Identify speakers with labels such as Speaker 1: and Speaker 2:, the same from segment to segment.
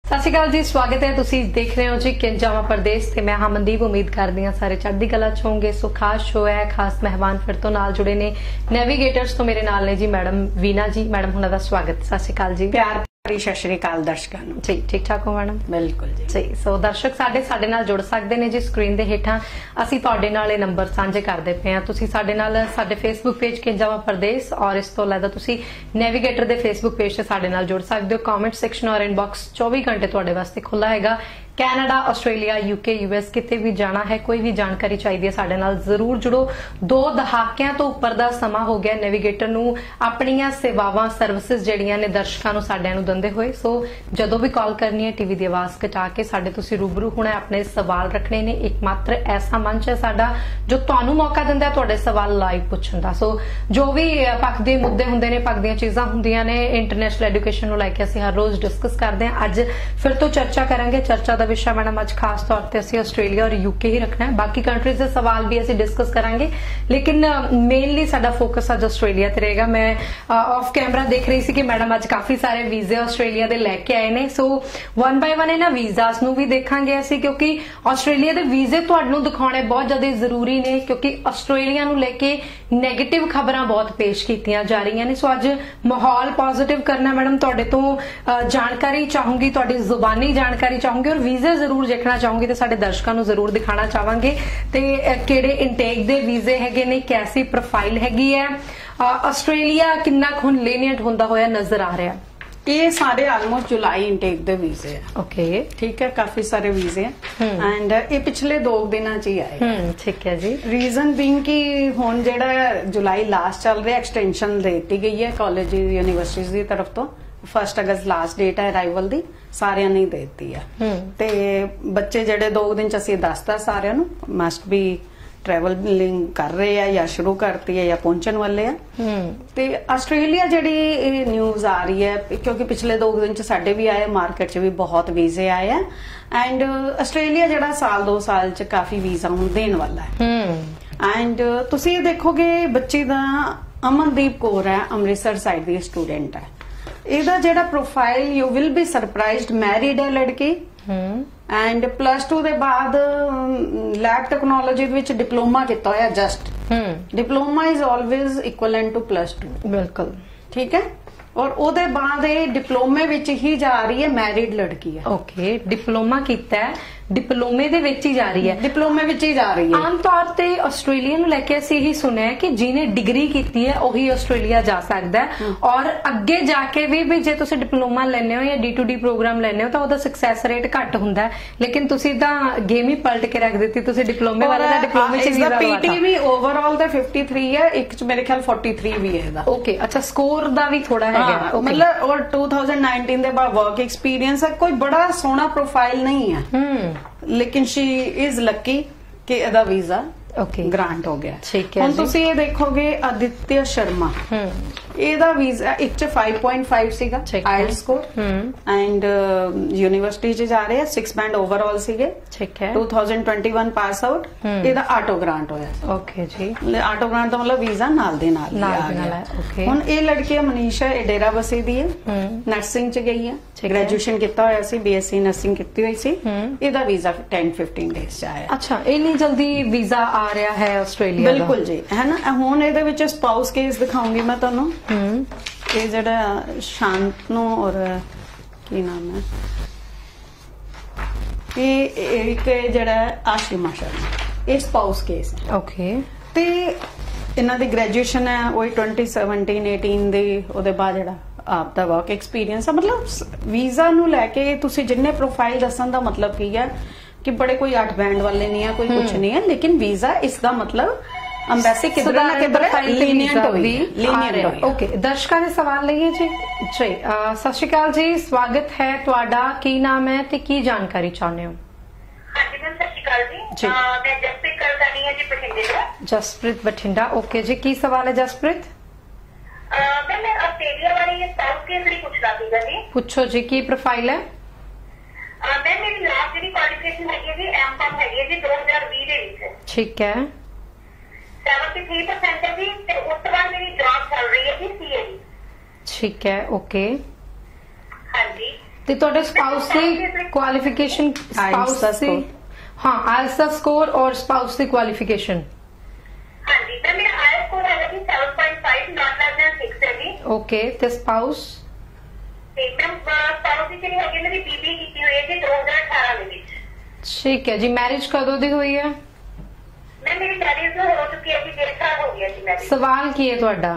Speaker 1: सत श्री अकाल जी, स्वागत है। तुसी देख रहे हो जी किंजावा प्रदेश ते मैं मनदीप। उम्मीद करदी हां सारे चढ़दी कला च होंगे। सो खास शो है, खास मेहमान फिर तो नाल जुड़े ने नेविगेटर्स तो मेरे नाल ने जी मैडम वीना जी। मैडम हुणां दा स्वागत। सत श्री अकाल जी।
Speaker 2: प्यार भरी सत श्री अकाल दर्शकों नूं
Speaker 1: जी। ठीक ठाक हो मैडम?
Speaker 2: बिल्कुल जी
Speaker 1: जी। सो दर्शक साडे नाल जुड़ सकते हैं जी। स्क्रीन दे हेठां असीं तुहाडे नाल इह नंबर साझे करदे पे हां। तुसीं साडे नाल साडे फेसबुक पेज किंजावा प्रदेश और इस तो इलावा तुसीं नेविगेटर दे फेसबुक पेज ते साडे नाल जुड़ सकदे हो। कमेंट सैक्शन और इनबॉक्स 24 घंटे तुहाडे वास्ते खुला हैगा। कैनेडा, आस्ट्रेलिया, यूके, यूएस किते भी जाना है, कोई भी जानकारी चाहिए है, साडे नाल जरूर जुड़ो। 2 दहाकियां तो उपर दा समा हो गया नेविगेटर नूं अपणियां सेवावां सर्विसेज जिहड़ियां ने दर्शकां नूं साडिਆਂ नूं दिंदे होए। सो जदों भी कॉल करनी है टीवी दी आवाज़ घटा के साडे तुसीं रूबरू होना, अपने सवाल रखने ने। एकमात्र ऐसा मंच है साडा जो तुहानूं मौका दिंदा है तुहाडे सवाल लाइव पुछण दा। सो जो भी पक्ष दे मुद्दे हुंदे ने, पक्ष दीयां चीज़ां हुंदियां ने, इंटरनेशनल एजुकेशन नूं लैके असीं हर रोज़ डिस्कस करदे हां। अज फिर तो चर्चा करांगे। चर्चा दा विषय मैडम अज खास तौर पर असीं आस्ट्रेलिया और यूके ही रखना है। बाकी कंट्रीज के सवाल भी असीं डिस्कस करांगे, लेकिन मेनली साडा फोकस अज आस्ट्रेलिया ते रहेगा। मैं ऑफ कैमरा देख रही सी कि मैडम अज काफी सारे वीजे आस्ट्रेलिया दे लैके आए ने। सो वन बाय वन इन्हां वीजास नूं भी देखांगे असीं, क्योंकि आस्ट्रेलिया दे वीजे तुहानूं दिखाउणे बहुत ज़्यादा जरूरी ने, क्योंकि आस्ट्रेलिया नूं लेके नैगेटिव खबरां बहुत पेश कीतियां जा रही ने। सो अज माहौल पॉजिटिव करना मैडम, तुहाडे तो जानकारी चाहूंगी, तुहाडी जुबानी जानकारी चाहूंगी और वीजे जरूर देखना चाहूंगी तो साडे दर्शकों को जरूर दिखाना चाहांगे ते किहड़े इंटेक दे वीजे हैगे ने, कैसी प्रोफाइल हैगी है, आस्ट्रेलिया किन्ना खुन लीनियंट हुंदा होया नजर आ रहा है।
Speaker 2: ये सारे ऑलमोस्ट जुलाई इंटेक दे वीजे है।
Speaker 1: ओके,
Speaker 2: ठीक है, काफी सारे वीजे हैं एंड ये पिछले 2 दिनों च ही आए।
Speaker 1: ठीक है जी।
Speaker 2: रीजन बीइंग कि हुण जिहड़ा जुलाई लास्ट चल रहा, एक्सटेंशन देती गई है कॉलेज यूनिवर्सिटीज की तरफ तो। 1 अगस्त लास्ट डेट है अराइवल दी, सारियां नहीं देती है। ते बच्चे जेडे 2 दिन च असीं दसदा सारियां नूं मस्ट बी ट्रैवलिंग कर रहे हैं या शुरू करती है या पहुंचने वाले हैं। ते आस्ट्रेलिया जिहड़ी न्यूज आ रही है, क्योंकि पिछले 2 दिन च साडे भी आए, मार्केट च भी बहुत वीजे आए हैं एंड आस्ट्रेलिया जिहड़ा साल 2 साल च काफी वीजा हुण देण वाला है। एंड तुसीं ये देखोगे बच्चे दा अमनदीप कौर है, अमृतसर साइड दी स्टूडेंट है। ਇਹਦਾ ਜਿਹੜਾ profile you will be surprised, married है लड़की एंड +2 ਦੇ ਬਾਅਦ लैब टेक्नोलॉजी ਵਿੱਚ डिप्लोमा ਕੀਤਾ ਹੋਇਆ। Just diploma is always equivalent to +2।
Speaker 1: बिल्कुल
Speaker 2: ठीक है। और ਉਹਦੇ ਬਾਅਦ ਇਹ डिप्लोमे ਵਿੱਚ ही जा रही है, मैरिड लड़की है।
Speaker 1: ओके, डिप्लोमा कीता है, डिप्लोमे दे विच ही जा रही है,
Speaker 2: डिप्लोमे विच ही जा रही है।
Speaker 1: आम तौर ते आस्ट्रेलिया नूं लेके असीं यही सुनिया है कि जिन्हें डिग्री कीती है वही आस्ट्रेलिया जा सकदा है और अगे जाके भी जे तुसीं डिप्लोमा लैने हो या D2D प्रोग्राम लैने हो तो उहदा सक्सैस रेट घट हुंदा है। लेकिन तुसीं तां गेम ही पलट के रख दित्ती, तुसीं डिप्लोमे वाले दा डिप्लोमे च वीजा
Speaker 2: पीटी भी ओवरऑल दा 53 है, एक च मेरे ख्याल 43 भी है दा।
Speaker 1: ओके, अच्छा, स्कोर दा भी थोड़ा है
Speaker 2: मतलब। और 2019 दे बाद वर्क एक्सपीरियंस है, कोई बड़ा सोहना प्रोफाइल नहीं है, लेकिन शी इज लकी कि एदा वीजा ग्रांट हो गया।
Speaker 1: ठीक है।
Speaker 2: हुण तुसीं ये देखोगे आदित्य शर्मा, ਇਹਦਾ ਵੀਜ਼ਾ ਇੱਕ ਚ 5.5 ਸੀਗਾ ਆਇਲ ਸਕੋਰ ਐਂਡ ਯੂਨੀਵਰਸਿਟੀ ਚ ਜਾ ਰਹੇ ਆ, 6 ਬੈਂਡ ਓਵਰਆਲ ਸੀਗੇ।
Speaker 1: ਠੀਕ ਹੈ।
Speaker 2: 2021 ਪਾਸ ਆਊਟ। ਇਹਦਾ ਆਟੋ ਗ੍ਰਾਂਟ ਹੋਇਆ।
Speaker 1: ਓਕੇ ਜੀ।
Speaker 2: ਆਟੋ ਗ੍ਰਾਂਟ ਦਾ ਮਤਲਬ ਵੀਜ਼ਾ ਨਾਲ ਦੇ ਨਾਲ ਹੈ। ਓਕੇ। ਹੁਣ ਇਹ ਲੜਕੀ ਮਨੀਸ਼ਾ, ਇਹ ਡੇਰਾ ਬਸੀ ਦੀ ਹੈ, ਨਰਸਿੰਗ ਚ ਗਈ ਹੈ, ਗ੍ਰੈਜੂਏਸ਼ਨ ਕੀਤਾ ਹੋਇਆ ਸੀ, BSc ਨਰਸਿੰਗ ਕੀਤੀ ਹੋਈ ਸੀ। ਇਹਦਾ ਵੀਜ਼ਾ 10-15 ਡੇਜ਼ ਚ ਆਇਆ।
Speaker 1: ਅੱਛਾ, ਇੰਨੀ ਜਲਦੀ ਵੀਜ਼ਾ ਆ ਰਿਹਾ ਹੈ ਆਸਟ੍ਰੇਲੀਆ ਦਾ?
Speaker 2: ਬਿਲਕੁਲ ਜੀ, ਹੈ ਨਾ। ਹੁਣ ਇਹਦੇ ਵਿੱਚ ਸਪਾਊਸ ਕੇਸ ਦਿਖਾਉਂਗੀ ਮੈਂ ਤੁਹਾਨੂੰ। ਇਹ ਜਿਹੜਾ ਸ਼ਾਂਤਨੂ ਔਰ ਕੀ ਨਾਮ ਹੈ, ਇਹ ਇੱਕ ਜਿਹੜਾ ਆਸ਼ਿਮਾ ਸ਼ਰਮਾ, ਇਹ ਸਪਾਊਸ ਕੇਸ ਹੈ।
Speaker 1: ਓਕੇ।
Speaker 2: ਤੇ ਇਹਨਾਂ ਦੀ ਗ੍ਰੈਜੂਏਸ਼ਨ ਹੈ ਉਹੀ 2017-18 ਦੇ। ਉਹਦੇ ਬਾਅਦ ਜਿਹੜਾ ਆਪ ਦਾ ਵਰਕ ਐਕਸਪੀਰੀਅੰਸ ਹੈ। ਮਤਲਬ ਵੀਜ਼ਾ ਨੂੰ ਲੈ ਕੇ ਤੁਸੀਂ ਜਿੰਨੇ ਪ੍ਰੋਫਾਈਲ ਦੱਸਣ ਦਾ ਮਤਲਬ ਕੀ ਹੈ कि बड़े कोई 8 बैंड वाले नहीं है, कोई कुछ नहीं है, लेकिन वीजा इसका मतलब अंबेसी किधर ना किधर लीनियंट हुई।
Speaker 1: ओके, दर्शकों ने सवाल लिए जी। जी, सत श्री अकाल जी, स्वागत है तुहाडा। की नाम है ते की जानकारी चाहते हो?
Speaker 3: हाँ जी मैम, सत श्री अकाल जी। मैं जसप्रीत कर रही हूं जी, बठिंडे से।
Speaker 1: जसप्रीत बठिंडा। ओके जी, की सवाल है जसप्रीत?
Speaker 3: मैं ऑस्ट्रेलिया वाली ये स्पाउस केस लिए पूछना सीगा जी।
Speaker 1: पूछो जी, की प्रोफाइल है?
Speaker 3: मैम मेरी लास्ट जी क्वालिफिकेशन है जी M.Com है जी 2020 ਦੇ ਵਿੱਚ।
Speaker 1: ठीक है।
Speaker 3: 73% है जी, ਤੇ ਉਸ ਤੋਂ ਬਾਅਦ ਮੇਰੀ ਜੌਬ ਚੱਲ ਰਹੀ ਹੈ ਜੀ CA ਦੀ।
Speaker 1: ठीक है। ओके।
Speaker 3: हाँ जी।
Speaker 1: ਤੇ ਤੁਹਾਡੇ ਸਪਾਊਸ ਦੀ ਕੁਆਲੀਫਿਕੇਸ਼ਨ,
Speaker 2: IELTS ਦਾ score?
Speaker 1: ਹਾਂ IELTS ਦਾ ਸਕੋਰ ਔਰ ਸਪਾਊਸ ਦੀ ਕੁਆਲੀਫਿਕੇਸ਼ਨ?
Speaker 3: ਹਾਂਜੀ ਮੈਮ, ਮੇਰਾ ਆਇਲਸ ਸਕੋਰ ਹੈਗਾ ਜੀ 7.5, ਨਾਟ ਲੈਸ ਦੈਨ 6 ਹੈ ਜੀ।
Speaker 1: ਓਕੇ, ਤੇ ਸਪਾਊਸ?
Speaker 3: ਤੇ ਮੈਮ ਸਪਾਊਸ ਦੀ ਜਿਹੜੀ ਹੈਗੀ ਮੇਰੀ ਬੀਬੀ ਕੀਤੀ ਹੋਈ ਹੈ ਜੀ 2018 ਦੇ ਵਿੱਚ।
Speaker 1: ਠੀਕ ਹੈ ਜੀ। ਮੈਰਿਜ ਕਦੋਂ ਦੀ ਹੋਈ ਹੈ?
Speaker 3: ਮੈਂ ਮੇਰੀ ਮੈਰਿਜ ਹੋ ਚੁੱਕੀ ਹੈ ਜੀ, 1.5 ਸਾਲ ਹੋ ਗਿਆ ਜੀ ਮੈਰਿਜ।
Speaker 1: ਸਵਾਲ ਕੀ ਹੈ ਤੁਹਾਡਾ?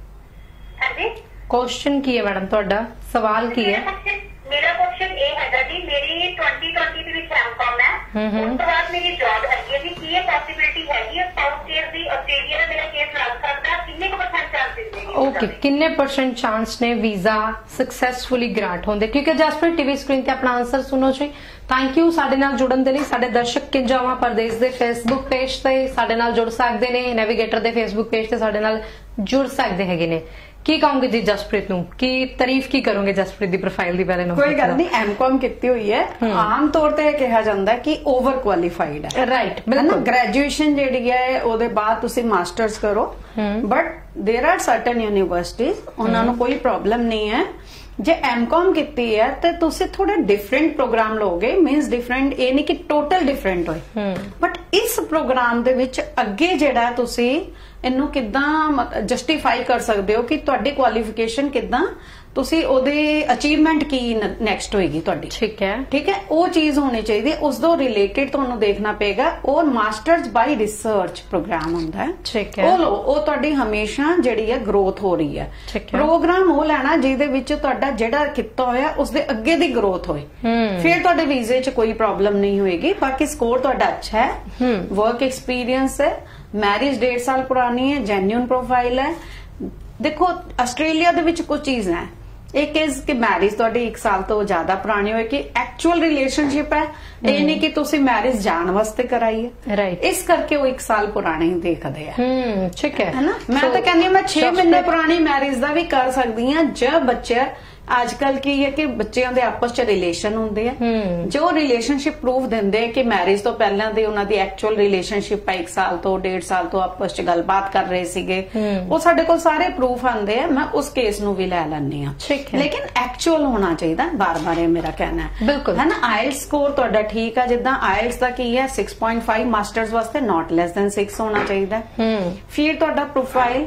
Speaker 3: ਹਾਂਜੀ,
Speaker 1: ਕੁਐਸਚਨ ਕੀ ਹੈ ਮੈਡਮ ਤੁਹਾਡਾ? ਸਵਾਲ ਕੀ ਹੈ?
Speaker 3: ਮੇਰਾ ਕੁਐਸਚਨ ਇਹ ਹੈਗਾ ਜੀ, ਮੇਰੀ 2020 ਦੇ ਵਿੱਚ ਐਮਕਾਮ ਹੈ, ਉਸ ਤੋਂ ਬਾਅਦ ਮੇਰੀ ਜੌਬ ਹੈਗੀ ਹੈ ਜੀ, ਕੀ ਇਹ ਪੋਸਿਬਿਲਿਟੀ ਹੈਗੀ ਹੈ ਸਪਾਊਸ ਕੇਸ ਦੀ ਆਸਟ੍ਰੇਲੀਆ ਦਾ ਮੇਰਾ ਕੇਸ ਲੱਗ ਸਕਦਾ? ਕਿੰਨੇ ਕੁ % ਚਾਂਸਸ ਨੇ?
Speaker 1: ਓਕੇ, ਕਿੰਨੇ % ਚਾਂਸ ਨੇ ਵੀਜ਼ਾ ਸਕਸੈਸਫੁਲੀ ਗ੍ਰਾਂਟ ਹੁੰਦੇ? ਕਿਉਂਕਿ ਜਸਪ੍ਰੀਤ ਟੀਵੀ ਸਕਰੀਨ ਤੇ ਆਪਣਾ ਆਨਸਰ ਸੁਣੋ ਜੀ। ਥੈਂਕ ਯੂ ਸਾਡੇ ਨਾਲ ਜੁੜਨ ਦੇ ਲਈ। ਸਾਡੇ ਦਰਸ਼ਕ ਕਿੰਜਾਵਾ ਪਰਦੇਸ ਦੇ ਫੇਸਬੁੱਕ ਪੇਜ ਤੇ ਸਾਡੇ ਨਾਲ ਜੁੜ ਸਕਦੇ ਨੇ, ਨੈਵੀਗੇਟਰ ਦੇ ਫੇਸਬੁੱਕ ਪੇਜ ਤੇ ਸਾਡੇ ਨਾਲ ਜੁੜ ਸਕਦੇ ਹੈਗੇ ਨੇ। ਕੀ ਕਹੋਗੇ ਜੀ ਜਸਪ੍ਰੀਤ ਨੂੰ? ਕੀ ਤਾਰੀਫ ਕੀ ਕਰੋਗੇ ਜਸਪ੍ਰੀਤ ਦੀ ਪ੍ਰੋਫਾਈਲ ਦੀ? ਪਹਿਲੇ ਨੂੰ
Speaker 2: ਕੋਈ ਗੱਲ ਨਹੀਂ, ਐਮਕਾਮ ਕੀਤੀ ਹੋਈ ਹੈ, ਆਮ ਤੌਰ ਤੇ ਇਹ ਕਿਹਾ ਜਾਂਦਾ ਕਿ ਓਵਰ ਕੁਆਲੀਫਾਈਡ ਹੈ।
Speaker 1: ਰਾਈਟ,
Speaker 2: ਬਿਲਕੁਲ।
Speaker 1: ਬਿਲਕੁਲ।
Speaker 2: ਗ੍ਰੈਜੂਏਸ਼ਨ ਜਿਹੜੀ ਹੈ ਉਹਦੇ ਬਾਅਦ ਤੁਸੀਂ ਮਾਸਟਰਸ ਕਰੋ, but there are certain universities, ਉਹਨਾਂ ਨੂੰ ਕੋਈ ਪ੍ਰੋਬਲਮ ਨਹੀਂ ਹੈ। ਜੇ ਐਮਕਾਮ ਕੀਤੀ ਹੈ ਤੇ ਤੁਸੀਂ ਥੋੜਾ ਡਿਫਰੈਂਟ ਪ੍ਰੋਗਰਾਮ ਲਓਗੇ, ਮੀਨਸ ਡਿਫਰੈਂਟ ਇਹ ਨਹੀਂ ਕਿ ਟੋਟਲ ਡਿਫਰੈਂਟ ਹੋਏ, ਬਟ ਇਸ ਪ੍ਰੋਗਰਾਮ ਦੇ ਵਿੱਚ ਅੱਗੇ ਜਿਹੜਾ ਤੁਸੀਂ ਇਹਨੂੰ ਕਿੱਦਾਂ ਜਸਟੀਫਾਈ ਕਰ ਸਕਦੇ ਹੋ ਕਿ ਤੁਹਾਡੀ ਕੁਆਲੀਫਿਕੇਸ਼ਨ ਕਿੱਦਾਂ, ਤੁਸੀਂ ਉਹਦੇ ਅਚੀਵਮੈਂਟ ਕੀ ਨੈਕਸਟ ਹੋਏਗੀ ਤੁਹਾਡੀ।
Speaker 1: ਠੀਕ ਹੈ,
Speaker 2: ਠੀਕ ਹੈ, ਉਹ ਚੀਜ਼ ਹੋਣੀ ਚਾਹੀਦੀ, ਉਸ ਤੋਂ ਰਿਲੇਟਡ ਤੁਹਾਨੂੰ ਦੇਖਣਾ ਪਏਗਾ। ਔਰ ਮਾਸਟਰਸ ਬਾਈ ਰਿਸਰਚ ਪ੍ਰੋਗਰਾਮ ਹੁੰਦਾ ਹੈ,
Speaker 1: ਠੀਕ ਹੈ।
Speaker 2: ਉਹ ਤੁਹਾਡੀ ਹਮੇਸ਼ਾ ਜਿਹੜੀ ਹੈ ਗਰੋਥ ਹੋ ਰਹੀ ਹੈ।
Speaker 1: ਠੀਕ ਹੈ।
Speaker 2: ਪ੍ਰੋਗਰਾਮ ਉਹ ਲੈਣਾ ਜਿਹਦੇ ਵਿੱਚ ਤੁਹਾਡਾ ਜਿਹੜਾ ਕੀਤਾ ਹੋਇਆ ਉਸ ਦੇ ਅੱਗੇ ਦੀ ਗਰੋਥ ਹੋਏ, ਫਿਰ ਤੁਹਾਡੇ ਵੀਜ਼ੇ 'ਚ ਕੋਈ ਪ੍ਰੋਬਲਮ ਨਹੀਂ ਹੋਏਗੀ। ਬਾਕੀ ਸਕੋਰ ਤੁਹਾਡਾ ਅੱਛਾ ਹੈ, ਵਰਕ ਐਕਸਪੀਰੀਅੰਸ ਹੈ, ਮੈਰਿਜ 1.5 ਸਾਲ ਪੁਰਾਣੀ ਹੈ, ਜੈਨੂਇਨ ਪ੍ਰੋਫਾਈਲ ਹੈ। ਦੇਖੋ ਆਸਟ੍ਰੇਲੀਆ ਦੇ ਵਿੱਚ ਕੁਝ ਚੀਜ਼ ਹੈ, एक इज कि मैरिज ਤੁਹਾਡੀ 1 ਸਾਲ ਤੋਂ ਜ਼ਿਆਦਾ ਪੁਰਾਣੀ ਹੋਏ, ਕਿ ਐਕਚੁਅਲ ਰਿਲੇਸ਼ਨਸ਼ਿਪ ਹੈ, ਇਹ ਨਹੀਂ ਕਿ ਤੁਸੀਂ ਮੈਰਿਜ ਜਾਣ ਵਾਸਤੇ ਕਰਾਈ ਹੈ।
Speaker 1: ਰਾਈਟ,
Speaker 2: ਇਸ ਕਰਕੇ ਉਹ 1 ਸਾਲ ਪੁਰਾਣੀ ਦੇਖਦੇ ਆ।
Speaker 1: ਠੀਕ ਹੈ
Speaker 2: ਨਾ, ਮੈਂ ਤਾਂ ਕਹਿੰਦੀ ਮੈਂ 6 ਮਹੀਨੇ ਪੁਰਾਣੀ ਮੈਰਿਜ ਦਾ ਵੀ ਕਰ ਸਕਦੀ ਹਾਂ ਜਦ ਬੱਚਾ ਅੱਜ ਕੱਲ ਕੀ ਹੈ ਕਿ ਬੱਚਿਆਂ ਦੇ ਆਪਸ ਚ ਰਿਲੇਸ਼ਨ ਹੁੰਦੇ ਆ, ਜੋ ਰਿਲੇਸ਼ਨਸ਼ਿਪ ਪ੍ਰੂਫ ਦਿੰਦੇ ਆ ਕਿ ਮੈਰਿਜ ਤੋਂ ਪਹਿਲਾਂ ਦੀ ਉਹਨਾਂ ਦੀ ਐਕਚੁਅਲ ਰਿਲੇਸ਼ਨਸ਼ਿਪ ਹੈ, 1 ਸਾਲ ਤੋਂ 1.5 ਸਾਲ ਤੋਂ ਆਪਸ ਚ ਗੱਲਬਾਤ ਕਰ ਰਹੇ ਸੀਗੇ, ਉਹ ਸਾਡੇ ਕੋਲ ਸਾਰੇ ਪ੍ਰੂਫ ਆਉਂਦੇ ਆ। ਮੈਂ ਉਸ ਕੇਸ ਨੂੰ ਵੀ ਲੈ ਲੈਂਦੀ ਆ, ਲੇਕਿਨ ਐਕਚੁਅਲ ਹੋਣਾ ਚਾਹੀਦਾ, ਬਾਰ-ਬਾਰ ਇਹ ਮੇਰਾ ਕਹਿਣਾ ਹੈ।
Speaker 1: ਬਿਲਕੁਲ
Speaker 2: ਹੈ ਨਾ। ਆਇਲਸ ਸਕੋਰ ਤੁਹਾਡਾ ਠੀਕ ਆ, ਜਿੱਦਾਂ ਆਇਲਸ ਦਾ ਕੀ ਹੈ 6.5, ਮਾਸਟਰਸ ਵਾਸਤੇ ਨਾਟ ਲੈਸ ਦੈਨ 6 ਹੋਣਾ ਚਾਹੀਦਾ। ਫਿਰ ਤੁਹਾਡਾ ਪ੍ਰੋਫਾਈਲ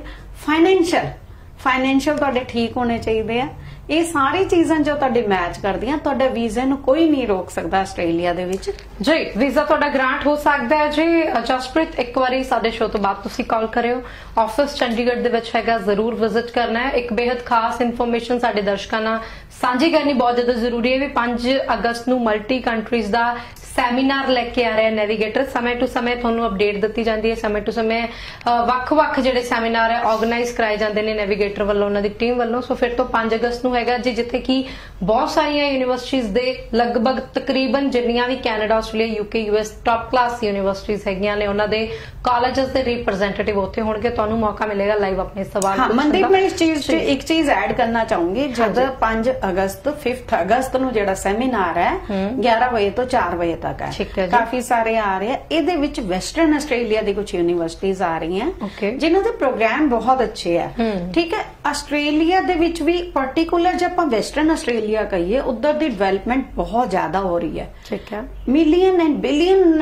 Speaker 2: ਫਾਈਨੈਂਸ਼ੀਅਲ ਤੁਹਾਡੇ ਠੀਕ ਹੋਣੇ ਚਾਹੀਦੇ ਆ। ਇਹ ਸਾਰੀ ਚੀਜ਼ਾਂ ਜੋ ਤੁਹਾਡੇ ਮੈਚ ਕਰਦੀਆਂ, ਤੁਹਾਡੇ ਵੀਜ਼ੇ ਨੂੰ ਕੋਈ ਨਹੀਂ ਰੋਕ ਸਕਦਾ ਆਸਟ੍ਰੇਲੀਆ ਦੇ ਵਿੱਚ
Speaker 1: ਜੀ। ਵੀਜ਼ਾ ਤੁਹਾਡਾ ਗ੍ਰਾਂਟ ਹੋ ਸਕਦਾ ਹੈ ਜੀ। ਜਸਪ੍ਰੀਤ, ਇੱਕ ਵਾਰੀ ਸਾਡੇ ਸ਼ੋਅ ਤੋਂ ਬਾਅਦ ਤੁਸੀਂ ਕਾਲ ਕਰਿਓ, ਆਫਿਸ ਚੰਡੀਗੜ੍ਹ ਦੇ ਵਿੱਚ ਹੈਗਾ, ਜ਼ਰੂਰ ਵਿਜ਼ਿਟ ਕਰਨਾ ਹੈ। ਇੱਕ ਬੇहद ਖਾਸ ਇਨਫੋਰਮੇਸ਼ਨ ਸਾਡੇ ਦਰਸ਼ਕਾਂ ਨਾਲ ਸਾਂਝੀ ਕਰਨੀ ਬਹੁਤ ਜ਼ਿਆਦਾ ਜ਼ਰੂਰੀ ਹੈ ਵੀ 5 ਅਗਸਤ ਨੂੰ ਮਲਟੀ ਕੰਟਰੀਜ਼ ਦਾ ਸੈਮੀਨਾਰ ਲੈ ਕੇ ਆ ਰਿਹਾ ਨੈਵੀਗੇਟਰ। ਸਮੇਂ ਟੂ ਸਮੇਂ ਤੁਹਾਨੂੰ ਅਪਡੇਟ ਦਿੱਤੀ ਜਾਂਦੀ ਹੈ, ਸਮੇਂ ਟੂ ਸਮੇਂ ਵੱਖ-ਵੱਖ ਜਿਹੜੇ ਸੈਮੀਨਾਰ ਹੈ ਆਰਗੇਨਾਈਜ਼ ਕਰਾਏ ਜਾਂਦੇ ਨੇ ਨੈਵੀਗੇਟਰ ਵੱਲੋਂ, ਉਹਨਾਂ ਦੀ ਟੀਮ ਵੱਲੋਂ। ਸੋ ਫਿਰ ਤੋਂ 5 ਅਗਸਤ ਨੂੰ ਹੈਗਾ ਜੀ, ਜਿੱਥੇ ਕਿ ਬਹੁਤ ਸਾਰੀਆਂ ਯੂਨੀਵਰਸਿਟੀਜ਼ ਦੇ ਲਗਭਗ ਤਕਰੀਬਨ ਜਿੰਨੀਆਂ ਵੀ Canada, Australia, UK, US top class universities ਹੈਗੀਆਂ ਨੇ, ਉਹਨਾਂ ਦੇ ਕਾਲਜਸ ਦੇ ਰਿਪਰੈਜ਼ੈਂਟੇਟਿਵ ਉੱਥੇ ਹੋਣਗੇ। ਤੁਹਾਨੂੰ ਮੌਕਾ ਮਿਲੇਗਾ ਲਾਈਵ ਆਪਣੇ ਸਵਾਲ ਪੁੱਛਣ ਦਾ।
Speaker 2: ਮਨਦੀਪ, ਮੈਂ ਇਸ ਚੀਜ਼ 'ਚ ਇੱਕ ਚੀਜ਼ ਐਡ ਕਰਨਾ ਚਾਹੂੰਗੀ। ਜਦ 5 ਅਗਸਤ 5 ਅਗਸਤ ਨੂੰ ਜਿਹੜਾ ਸੈਮੀਨਾਰ ਹੈ 11 ਵਜੇ ਤੋਂ 4 ਵਜੇ ਤੱਕ ਹੈ, ਕਾਫੀ ਸਾਰੇ ਆ ਰਹੇ ਆ। ਇਹਦੇ ਵਿੱਚ ਵੈਸਟਰਨ ਆਸਟ੍ਰੇਲੀਆ ਦੀ ਕੁਝ ਯੂਨੀਵਰਸਿਟੀਜ਼ ਆ ਰਹੀਆਂ ਜਿਨ੍ਹਾਂ ਦੇ ਪ੍ਰੋਗਰਾਮ ਬਹੁਤ ਅੱਛੇ ਆ। ਠੀਕ ਹੈ, ਆਸਟ੍ਰੇਲੀਆ ਦੇ ਵਿੱਚ ਵੀ ਪਰਟੀਕੂਲਰ ਜੇ ਆਪਾਂ ਵੈਸਟਰਨ ਆਸਟ੍ਰੇਲੀਆ ਕਹੀਏ, ਉਧਰ ਦੀ ਡਿਵੈਲਪਮੈਂਟ ਬਹੁਤ ਜ਼ਿਆਦਾ ਹੋ ਰਹੀ ਹੈ।
Speaker 1: ਠੀਕ ਹੈ,
Speaker 2: ਮਿਲੀਅਨ ਐਂਡ ਬਿਲੀਅਨ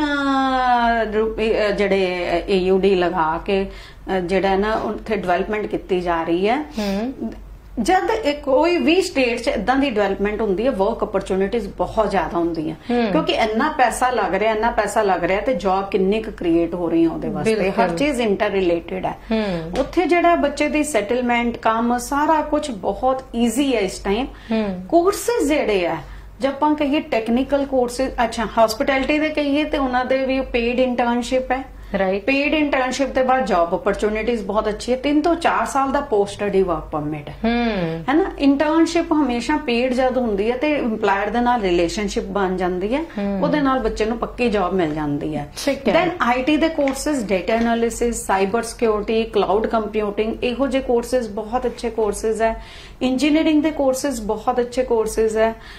Speaker 2: ਜਿਹੜੇ AUD ਲਗਾ ਕੇ ਜਿਹੜਾ ਨਾ ਉੱਥੇ ਡਿਵੈਲਪਮੈਂਟ ਕੀਤੀ ਜਾ ਰਹੀ ਹੈ। ਜਦ ਕੋਈ ਵੀ ਸਟੇਟ 'ਚ ਇਦਾਂ ਦੀ ਡਿਵੈਲਪਮੈਂਟ ਹੁੰਦੀ ਹੈ, ਵਰਕ ਅਪਰਚੁਨਿਟੀਜ਼ ਬਹੁਤ ਜ਼ਿਆਦਾ ਹੁੰਦੀਆਂ, ਕਿਉਂਕਿ ਇੰਨਾ ਪੈਸਾ ਲੱਗ ਰਿਹਾ ਤੇ ਜੌਬ ਕਿੰਨੀ ਕੁ ਕ੍ਰੀਏਟ ਹੋ ਰਹੀ ਹੈ ਉਹਦੇ ਵਾਸਤੇ। ਹਰ ਚੀਜ਼ ਇੰਟਰ ਰਿਲੇਟਡ ਹੈ। ਉੱਥੇ ਜਿਹੜਾ ਬੱਚੇ ਦੀ ਸੈਟਲਮੈਂਟ, ਕੰਮ, ਸਾਰਾ ਕੁਝ ਬਹੁਤ ਈਜ਼ੀ ਹੈ ਇਸ ਟਾਈਮ। ਕੋਰਸਿਸ ਜਿਹੜੇ ਆ, ਜੇ ਆਪਾਂ ਕਹੀਏ ਟੈਕਨੀਕਲ ਕੋਰਸਿਸ, ਅੱਛਾ ਹਸਪਿਟੈਲਿਟੀ ਦੇ ਕਹੀਏ ਤੇ ਉਹਨਾਂ ਦੇ ਵੀ ਪੇਡ ਇੰਟਰਨਸ਼ਿਪ ਹੈ।
Speaker 1: ਰਾਈਟ,
Speaker 2: ਪੇਡ ਇੰਟਰਨਸ਼ਿਪ ਦੇ ਬਾਅਦ ਜੌਬ ਅਪਰਚੁਨਿਟੀਜ਼ ਬਹੁਤ ਅੱਛੀ ਹੈ। 3 ਤੋਂ 4 ਸਾਲ ਦਾ ਪੋਸਟ ਸਟੱਡੀ ਵਰਕ ਪਰਮਿਟ ਹੈ ਨਾ। ਇੰਟਰਨਸ਼ਿਪ ਹਮੇਸ਼ਾ ਪੇਡ ਜਦ ਹੁੰਦੀ ਹੈ ਤੇ ਇੰਪਲਾਇਰ ਦੇ ਨਾਲ ਰਿਲੇਸ਼ਨਸ਼ਿਪ ਬਣ ਜਾਂਦੀ ਹੈ, ਉਹਦੇ ਨਾਲ ਬੱਚੇ ਨੂੰ ਪੱਕੀ ਜੌਬ ਮਿਲ ਜਾਂਦੀ ਹੈ। ਦੈਨ IT ਦੇ courses, data analysis, cyber security, cloud computing, ਇਹੋ ਜਿਹੇ ਕੋਰਸਿਸ ਬਹੁਤ ਅੱਛੇ ਕੋਰਸਿਸ ਹੈ। ਇੰਜੀਨੀਅਰਿੰਗ ਦੇ ਕੋਰਸਿਸ ਬਹੁਤ ਅੱਛੇ ਕੋਰਸਿਸ ਹੈ।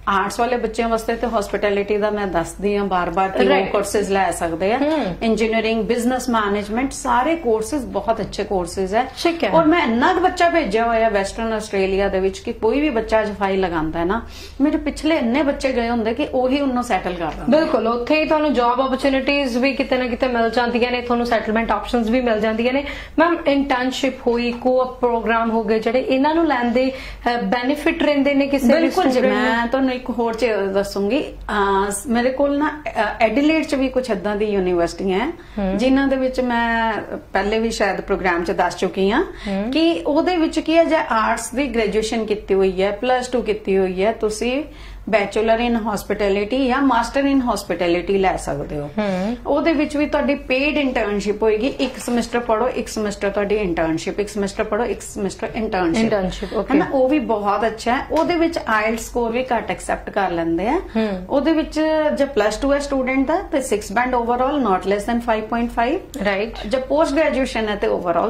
Speaker 2: ਆਰਟਸ ਵਾਲੇ ਬੱਚਿਆਂ ਵਾਸਤੇ ਤੇ ਹਸਪਿਟੈਲਿਟੀ ਦਾ ਮੈਂ ਦੱਸਦੀ ਆ ਬਾਰ-ਬਾਰ ਕਿ ਉਹ ਕੋਰਸਸ ਲੈ ਸਕਦੇ ਆ। ਇੰਜੀਨੀਅਰਿੰਗ, ਬਿਜ਼ਨਸ ਮੈਨੇਜਮੈਂਟ, ਸਾਰੇ ਕੋਰਸਸ ਬਹੁਤ ਅੱਛੇ ਕੋਰਸਸ ਹੈ। ਔਰ ਮੈਂ ਇੰਨਾ ਕੁ ਬੱਚਾ ਭੇਜਿਆ ਹੋਇਆ ਵੈਸਟਰਨ ਆਸਟ੍ਰੇਲੀਆ ਦੇ ਵਿੱਚ ਕਿ ਕੋਈ ਵੀ ਬੱਚਾ ਅੱਜ ਫਾਈਲ ਲਗਾਉਂਦਾ ਹੈ ਨਾ, ਮੇਰੇ ਪਿਛਲੇ ਇੰਨੇ ਬੱਚੇ ਗਏ ਹੁੰਦੇ ਕਿ ਉਹੀ ਉਹਨੂੰ ਸੈਟਲ ਕਰ ਦਿੰਦੇ।
Speaker 1: ਬਿਲਕੁਲ, ਉੱਥੇ ਹੀ ਤੁਹਾਨੂੰ ਜੌਬ ਓਪਰਚੁਨਿਟੀਜ਼ ਵੀ ਕਿਤੇ ਨਾ ਕਿਤੇ ਮਿਲ ਜਾਂਦੀਆਂ ਨੇ, ਤੁਹਾਨੂੰ ਸੈਟਲਮੈਂਟ ਆਪਸ਼ਨਸ ਵੀ ਮਿਲ ਜਾਂਦੀਆਂ ਨੇ। ਮੈਮ ਇੰਟਰਨਸ਼ਿਪ ਹੋਈ, ਕੋਅਪ ਪ੍ਰੋਗਰਾਮ ਹੋ ਗਏ, ਜਿਹੜੇ ਇਹਨਾਂ ਨੂੰ ਲੈਣ ਦੇ ਬੈਨੀਫਿਟ ਰਹਿੰਦੇ ਨੇ ਕਿਸੇ ਵੀ
Speaker 2: ਬਿਲਕੁਲ ਜੀ। ਮੈਂ ਤੁਹਾਨੂੰ ਇੱਕ ਹੋਰ ਚੀਜ਼ ਦੱਸੂਗੀ, ਮੇਰੇ ਕੋਲ ਨਾ ਐਡੀਲੇਡ ਚ ਵੀ ਕੁਝ ਏਦਾਂ ਦੀ ਯੂਨੀਵਰਸਿਟੀਆਂ ਹੈ ਜਿਨ੍ਹਾਂ ਦੇ ਵਿੱਚ ਮੈਂ ਪਹਿਲੇ ਵੀ ਸ਼ਾਇਦ ਪ੍ਰੋਗਰਾਮ ਚ ਦੱਸ ਚੁੱਕੀ ਹਾਂ ਕਿ ਉਹਦੇ ਵਿੱਚ ਕੀ ਹੈ, ਜੇ ਆਰਟਸ ਦੀ ਗ੍ਰੈਜੂਏਸ਼ਨ ਕੀਤੀ ਹੋਈ ਹੈ, +2 ਕੀਤੀ ਹੋਈ ਹੈ, ਤੁਸੀਂ ਬੈਚਲਰ ਇਨ ਹਸਪਿਟੈਲਿਟੀ ਜਾਂ ਮਾਸਟਰ ਇਨ ਹਸਪਿਟੈਲਿਟੀ ਲੈ ਸਕਦੇ ਹੋ। ਉਹਦੇ ਵਿੱਚ ਵੀ ਤੁਹਾਡੀ ਪੇਡ ਇੰਟਰਨਸ਼ਿਪ ਹੋਏਗੀ। 1 ਸਮੈਸਟਰ ਪੜੋ, 1 ਸਮੈਸਟਰ ਤੁਹਾਡੀ ਇੰਟਰਨਸ਼ਿਪ, 1 ਸਮੈਸਟਰ ਪੜੋ, 1 ਸਮੈਸਟਰ ਇੰਟਰਨਸ਼ਿਪ, ਹੈ ਨਾ। ਉਹ ਵੀ ਬਹੁਤ ਅੱਛਾ ਹੈ। ਉਹਦੇ ਵਿੱਚ ਆਇਲਟ ਸਕੋਰ ਵੀ ਘੱਟ ਐਕਸੈਪਟ ਕਰ ਲੈਂਦੇ ਆ। ਉਹਦੇ ਵਿੱਚ ਜੇ +2 ਹੈ ਸਟੂਡੈਂਟ ਦਾ ਤੇ 6 band overall, not less than 5.5, right. ਜੇ ਪੋਸਟ ਗ੍ਰੈਜੂਏਸ਼ਨ ਹੈ ਤੇ ਓਵਰਆਲ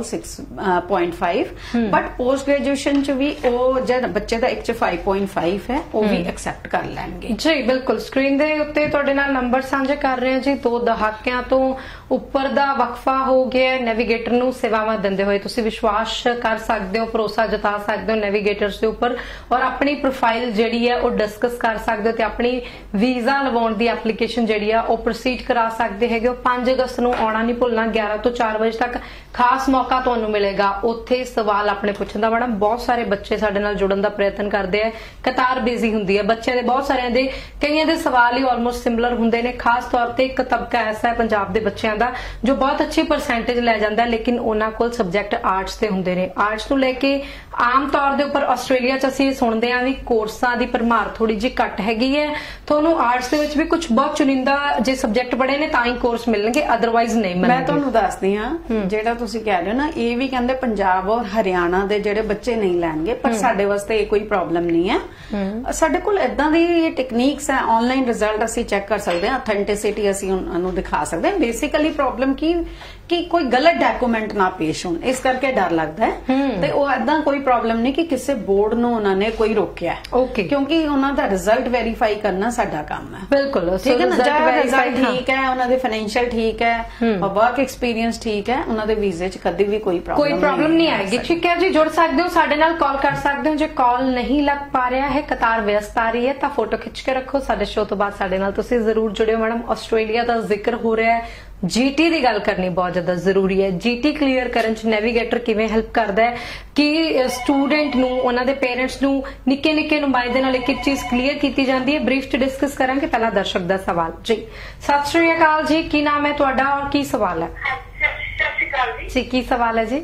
Speaker 2: 6.5, ਬਟ ਪੋਸਟ ਗ੍ਰੈਜੂਏਸ਼ਨ ਚ ਵੀ ਉਹ ਜਦ ਬੱਚੇ ਦਾ ਇੱਕ ਚ 5.5 ਹੈ, ਉਹ ਵੀ ਐਕਸੈਪਟ ਕਰ ਲੈਣਗੇ ਜੀ।
Speaker 1: ਬਿਲਕੁਲ, ਸਕਰੀਨ ਦੇ ਉੱਤੇ ਤੁਹਾਡੇ ਨਾਲ ਨੰਬਰ ਸਾਂਝੇ ਕਰ ਰਹੇ ਹਾਂ ਜੀ। 2 ਦਹਾਕਿਆਂ ਤੋਂ ਉੱਪਰ ਦਾ ਵਕਫਾ ਹੋ ਗਿਆ ਨੈਵੀਗੇਟਰ ਨੂੰ ਸੇਵਾਵਾਂ ਦਿੰਦੇ ਹੋਏ। ਤੁਸੀਂ ਵਿਸ਼ਵਾਸ ਕਰ ਸਕਦੇ ਹੋ, ਭਰੋਸਾ ਜਤਾ ਸਕਦੇ ਹੋ ਨੈਵੀਗੇਟਰਸ ਦੇ ਉੱਪਰ, ਔਰ ਆਪਣੀ ਪ੍ਰੋਫਾਈਲ ਜਿਹੜੀ ਹੈ ਉਹ ਡਿਸਕਸ ਕਰ ਸਕਦੇ ਹੋ ਤੇ ਆਪਣੀ ਵੀਜ਼ਾ ਲਵਾਉਣ ਦੀ ਐਪਲੀਕੇਸ਼ਨ ਜਿਹੜੀ ਆ ਉਹ ਪ੍ਰੋਸੀਡ ਕਰਾ ਸਕਦੇ ਹੈਗੇ ਹੋ। 5 ਅਗਸਤ ਨੂੰ ਆਉਣਾ ਨਹੀਂ ਭੁੱਲਣਾ, 11 ਤੋਂ 4 ਵਜੇ ਤੱਕ ਖਾਸ ਮੌਕਾ ਤੁਹਾਨੂੰ ਮਿਲੇਗਾ ਉੱਥੇ ਸਵਾਲ ਆਪਣੇ ਪੁੱਛਣ ਦਾ। ਮੈਡਮ, ਬਹੁਤ ਸਾਰੇ ਬੱਚੇ ਸਾਡੇ ਨਾਲ ਜੁੜਨ ਦਾ ਪ੍ਰਯਤਨ ਕਰਦੇ ਆ, ਕਤਾਰ ਬਿਜ਼ੀ ਹੁੰਦੀ ਹੈ, ਬੱਚਿਆਂ ਦੇ ਬਹੁਤ ਸਾਰਿਆਂ ਦੇ, ਕਈਆਂ ਦੇ ਸਵਾਲ ਹੀ ਆਲਮੋਸਟ ਸਿਮਿਲਰ ਹੁੰਦੇ ਨੇ। ਖਾਸ ਤੌਰ ਤੇ ਇੱਕ ਤਬਕਾ ਐਸਾ ਹੈ ਪੰਜਾਬ ਦੇ ਬੱਚਿਆਂ ਦਾ ਜੋ ਬਹੁਤ ਅੱਛੀ ਪਰਸੈਂਟੇਜ ਲੈ ਜਾਂਦਾ ਹੈ, ਲੇਕਿਨ ਉਹਨਾਂ ਕੋਲ ਸਬਜੈਕਟ ਆਰਟਸ ਦੇ ਹੁੰਦੇ ਨੇ। ਆਰਟਸ ਨੂੰ ਲੈ ਕੇ ਆਮ ਤੌਰ ਦੇ ਉੱਪਰ ਆਸਟ੍ਰੇਲੀਆ 'ਚ ਅਸੀਂ ਸੁਣਦੇ ਹਾਂ ਵੀ ਕੋਰਸਾਂ ਦੀ ਭਰਮਾਰ ਥੋੜੀ ਜਿਹੀ ਘੱਟ ਹੈਗੀ ਹੈ। ਤੁਹਾਨੂੰ ਆਰਟਸ ਦੇ ਵਿੱਚ ਵੀ ਕੁਝ ਬਹੁਤ ਚੁਣਿੰਦਾ ਜੇ ਸਬਜੈਕਟ ਪੜ੍ਹੇ ਨੇ ਤਾਂ ਹੀ ਕੋਰਸ ਮਿਲਣਗੇ, ਅਦਰਵਾਈਜ਼ ਨਹੀਂ ਮਿਲਣਗੇ।
Speaker 2: ਮੈਂ ਤੁਹਾਨੂੰ ਦੱਸਦੀ ਹਾਂ, ਜਿਹੜਾ ਤੁਸੀਂ ਕਹਿ ਰਹੇ ਹੋ ਨਾ, ਇਹ ਵੀ ਕਹਿੰਦੇ ਪੰਜਾਬ ਔਰ ਹਰਿਆਣਾ ਦੇ ਜਿਹੜੇ ਬੱਚੇ ਨਹੀਂ ਲੈਣਗੇ, ਪਰ ਸਾਡੇ ਵਾਸਤੇ ਇਹ ਕੋਈ ਪ੍ਰੋਬਲਮ ਨਹੀਂ ਹੈ। ਸਾਡੇ ਕੋਲ ਇਦਾਂ ਦੀ ਟੈਕਨੀਕਸ ਹੈ, ਆਨਲਾਈਨ ਰਿਜ਼ਲਟ ਅਸੀਂ ਚੈੱਕ ਕਰ ਸਕਦੇ ਹਾਂ, ਅਥੈਂਟਿਸਿਟੀ ਅਸੀਂ ਉਹਨਾਂ ਨੂੰ ਦਿਖਾ ਸਕਦੇ ਹਾਂ। ਬੇਸਿਕਲੀ ਪ੍ਰੋਬਲਮ ਕਿ ਕੋਈ ਗਲਤ ਡਾਕੂਮੈਂਟ ਨਾ ਪੇਸ਼ ਹੋਣ, ਇਸ ਕਰਕੇ ਡਰ ਲੱਗਦਾ ਹੈ। ਤੇ ਉਹ ਏਦਾਂ ਕੋਈ ਪ੍ਰੋਬਲਮ ਨਹੀਂ ਕਿ ਕਿਸੇ ਬੋਰਡ ਨੂੰ ਉਹਨਾਂ ਨੇ ਕੋਈ ਰੋਕਿਆ, ਕਿਉਂਕਿ ਉਹਨਾਂ ਦਾ ਰਿਜ਼ਲਟ ਵੈਰੀਫਾਈ ਕਰਨਾ ਸਾਡਾ ਕੰਮ ਹੈ।
Speaker 1: ਬਿਲਕੁਲ,
Speaker 2: ਠੀਕ ਹੈ ਨਾ। ਰਿਜ਼ਲਟ ਠੀਕ ਹੈ, ਉਹਨਾਂ ਦੇ ਫਾਈਨੈਂਸ਼ੀਅਲ ਠੀਕ ਹੈ, ਵਰਕ ਐਕਸਪੀਰੀਅੰਸ ਠੀਕ ਹੈ, ਉਹਨਾਂ ਦੇ ਵੀਜ਼ੇ 'ਚ ਕਦੀ ਵੀ ਕੋਈ ਪ੍ਰੋਬਲਮ ਨਹੀਂ ਆਏਗੀ।
Speaker 1: ਠੀਕ ਹੈ ਜੀ, ਜੁੜ ਸਕਦੇ ਹੋ, ਸਾਡੇ ਨਾਲ ਕਾਲ ਕਰ ਸਕਦੇ ਹੋ। ਜੇ ਕਾਲ ਨਹੀਂ ਲੱਗ ਪਾ ਰਿਹਾ ਹੈ, ਕਤਾਰ ਵਿਅਸਤ ਆ ਰਹੀ ਹੈ, ਤਾਂ ਫੋਟੋ ਖਿੱਚ ਕੇ ਰੱਖੋ। ਸਾਡੇ ਸ਼ੋਅ ਤੋਂ ਬਾਅਦ ਸਾਡੇ ਨਾਲ ਤੁਸੀਂ ਜ਼ਰੂਰ ਜੁੜਿਓ। ਮੈਡਮ, ਆਸਟ੍ਰੇਲੀਆ ਦਾ ਜ਼ਿਕਰ ਹੋ ਰਿਹਾ ਹੈ, ਜੀਟੀ ਦੀ ਗੱਲ ਕਰਨੀ ਬਹੁਤ ਜ਼ਿਆਦਾ ਜ਼ਰੂਰੀ ਹੈ। ਜੀਟੀ ਕਲੀਅਰ ਕਰਨ 'ਚ ਨੈਵੀਗੇਟਰ ਕਿਵੇਂ ਹੈਲਪ ਕਰਦਾ ਹੈ ਕਿ ਸਟੂਡੈਂਟ ਨੂੰ, ਉਹਨਾਂ ਦੇ ਪੇਰੈਂਟਸ ਨੂੰ ਨਿੱਕੇ ਨਿੱਕੇ ਨੁਮਾਇੰਦੇ ਨਾਲ ਇੱਕ ਚੀਜ਼ ਕਲੀਅਰ ਕੀਤੀ ਜਾਂਦੀ ਹੈ। ਬਰੀਫ 'ਚ ਡਿਸਕਸ ਕਰਾਂਗੇ। ਪਹਿਲਾ ਦਰਸ਼ਕ ਦਾ ਸਵਾਲ ਜੀ। ਸਤਿ ਸ਼੍ਰੀ ਅਕਾਲ ਜੀ, ਕੀ ਨਾਮ ਹੈ ਤੁਹਾਡਾ ਔਰ ਕੀ ਸਵਾਲ ਹੈ?
Speaker 3: ਸਤਿ ਸ਼੍ਰੀ ਅਕਾਲ
Speaker 1: ਜੀ, ਕੀ ਸਵਾਲ ਹੈ ਜੀ?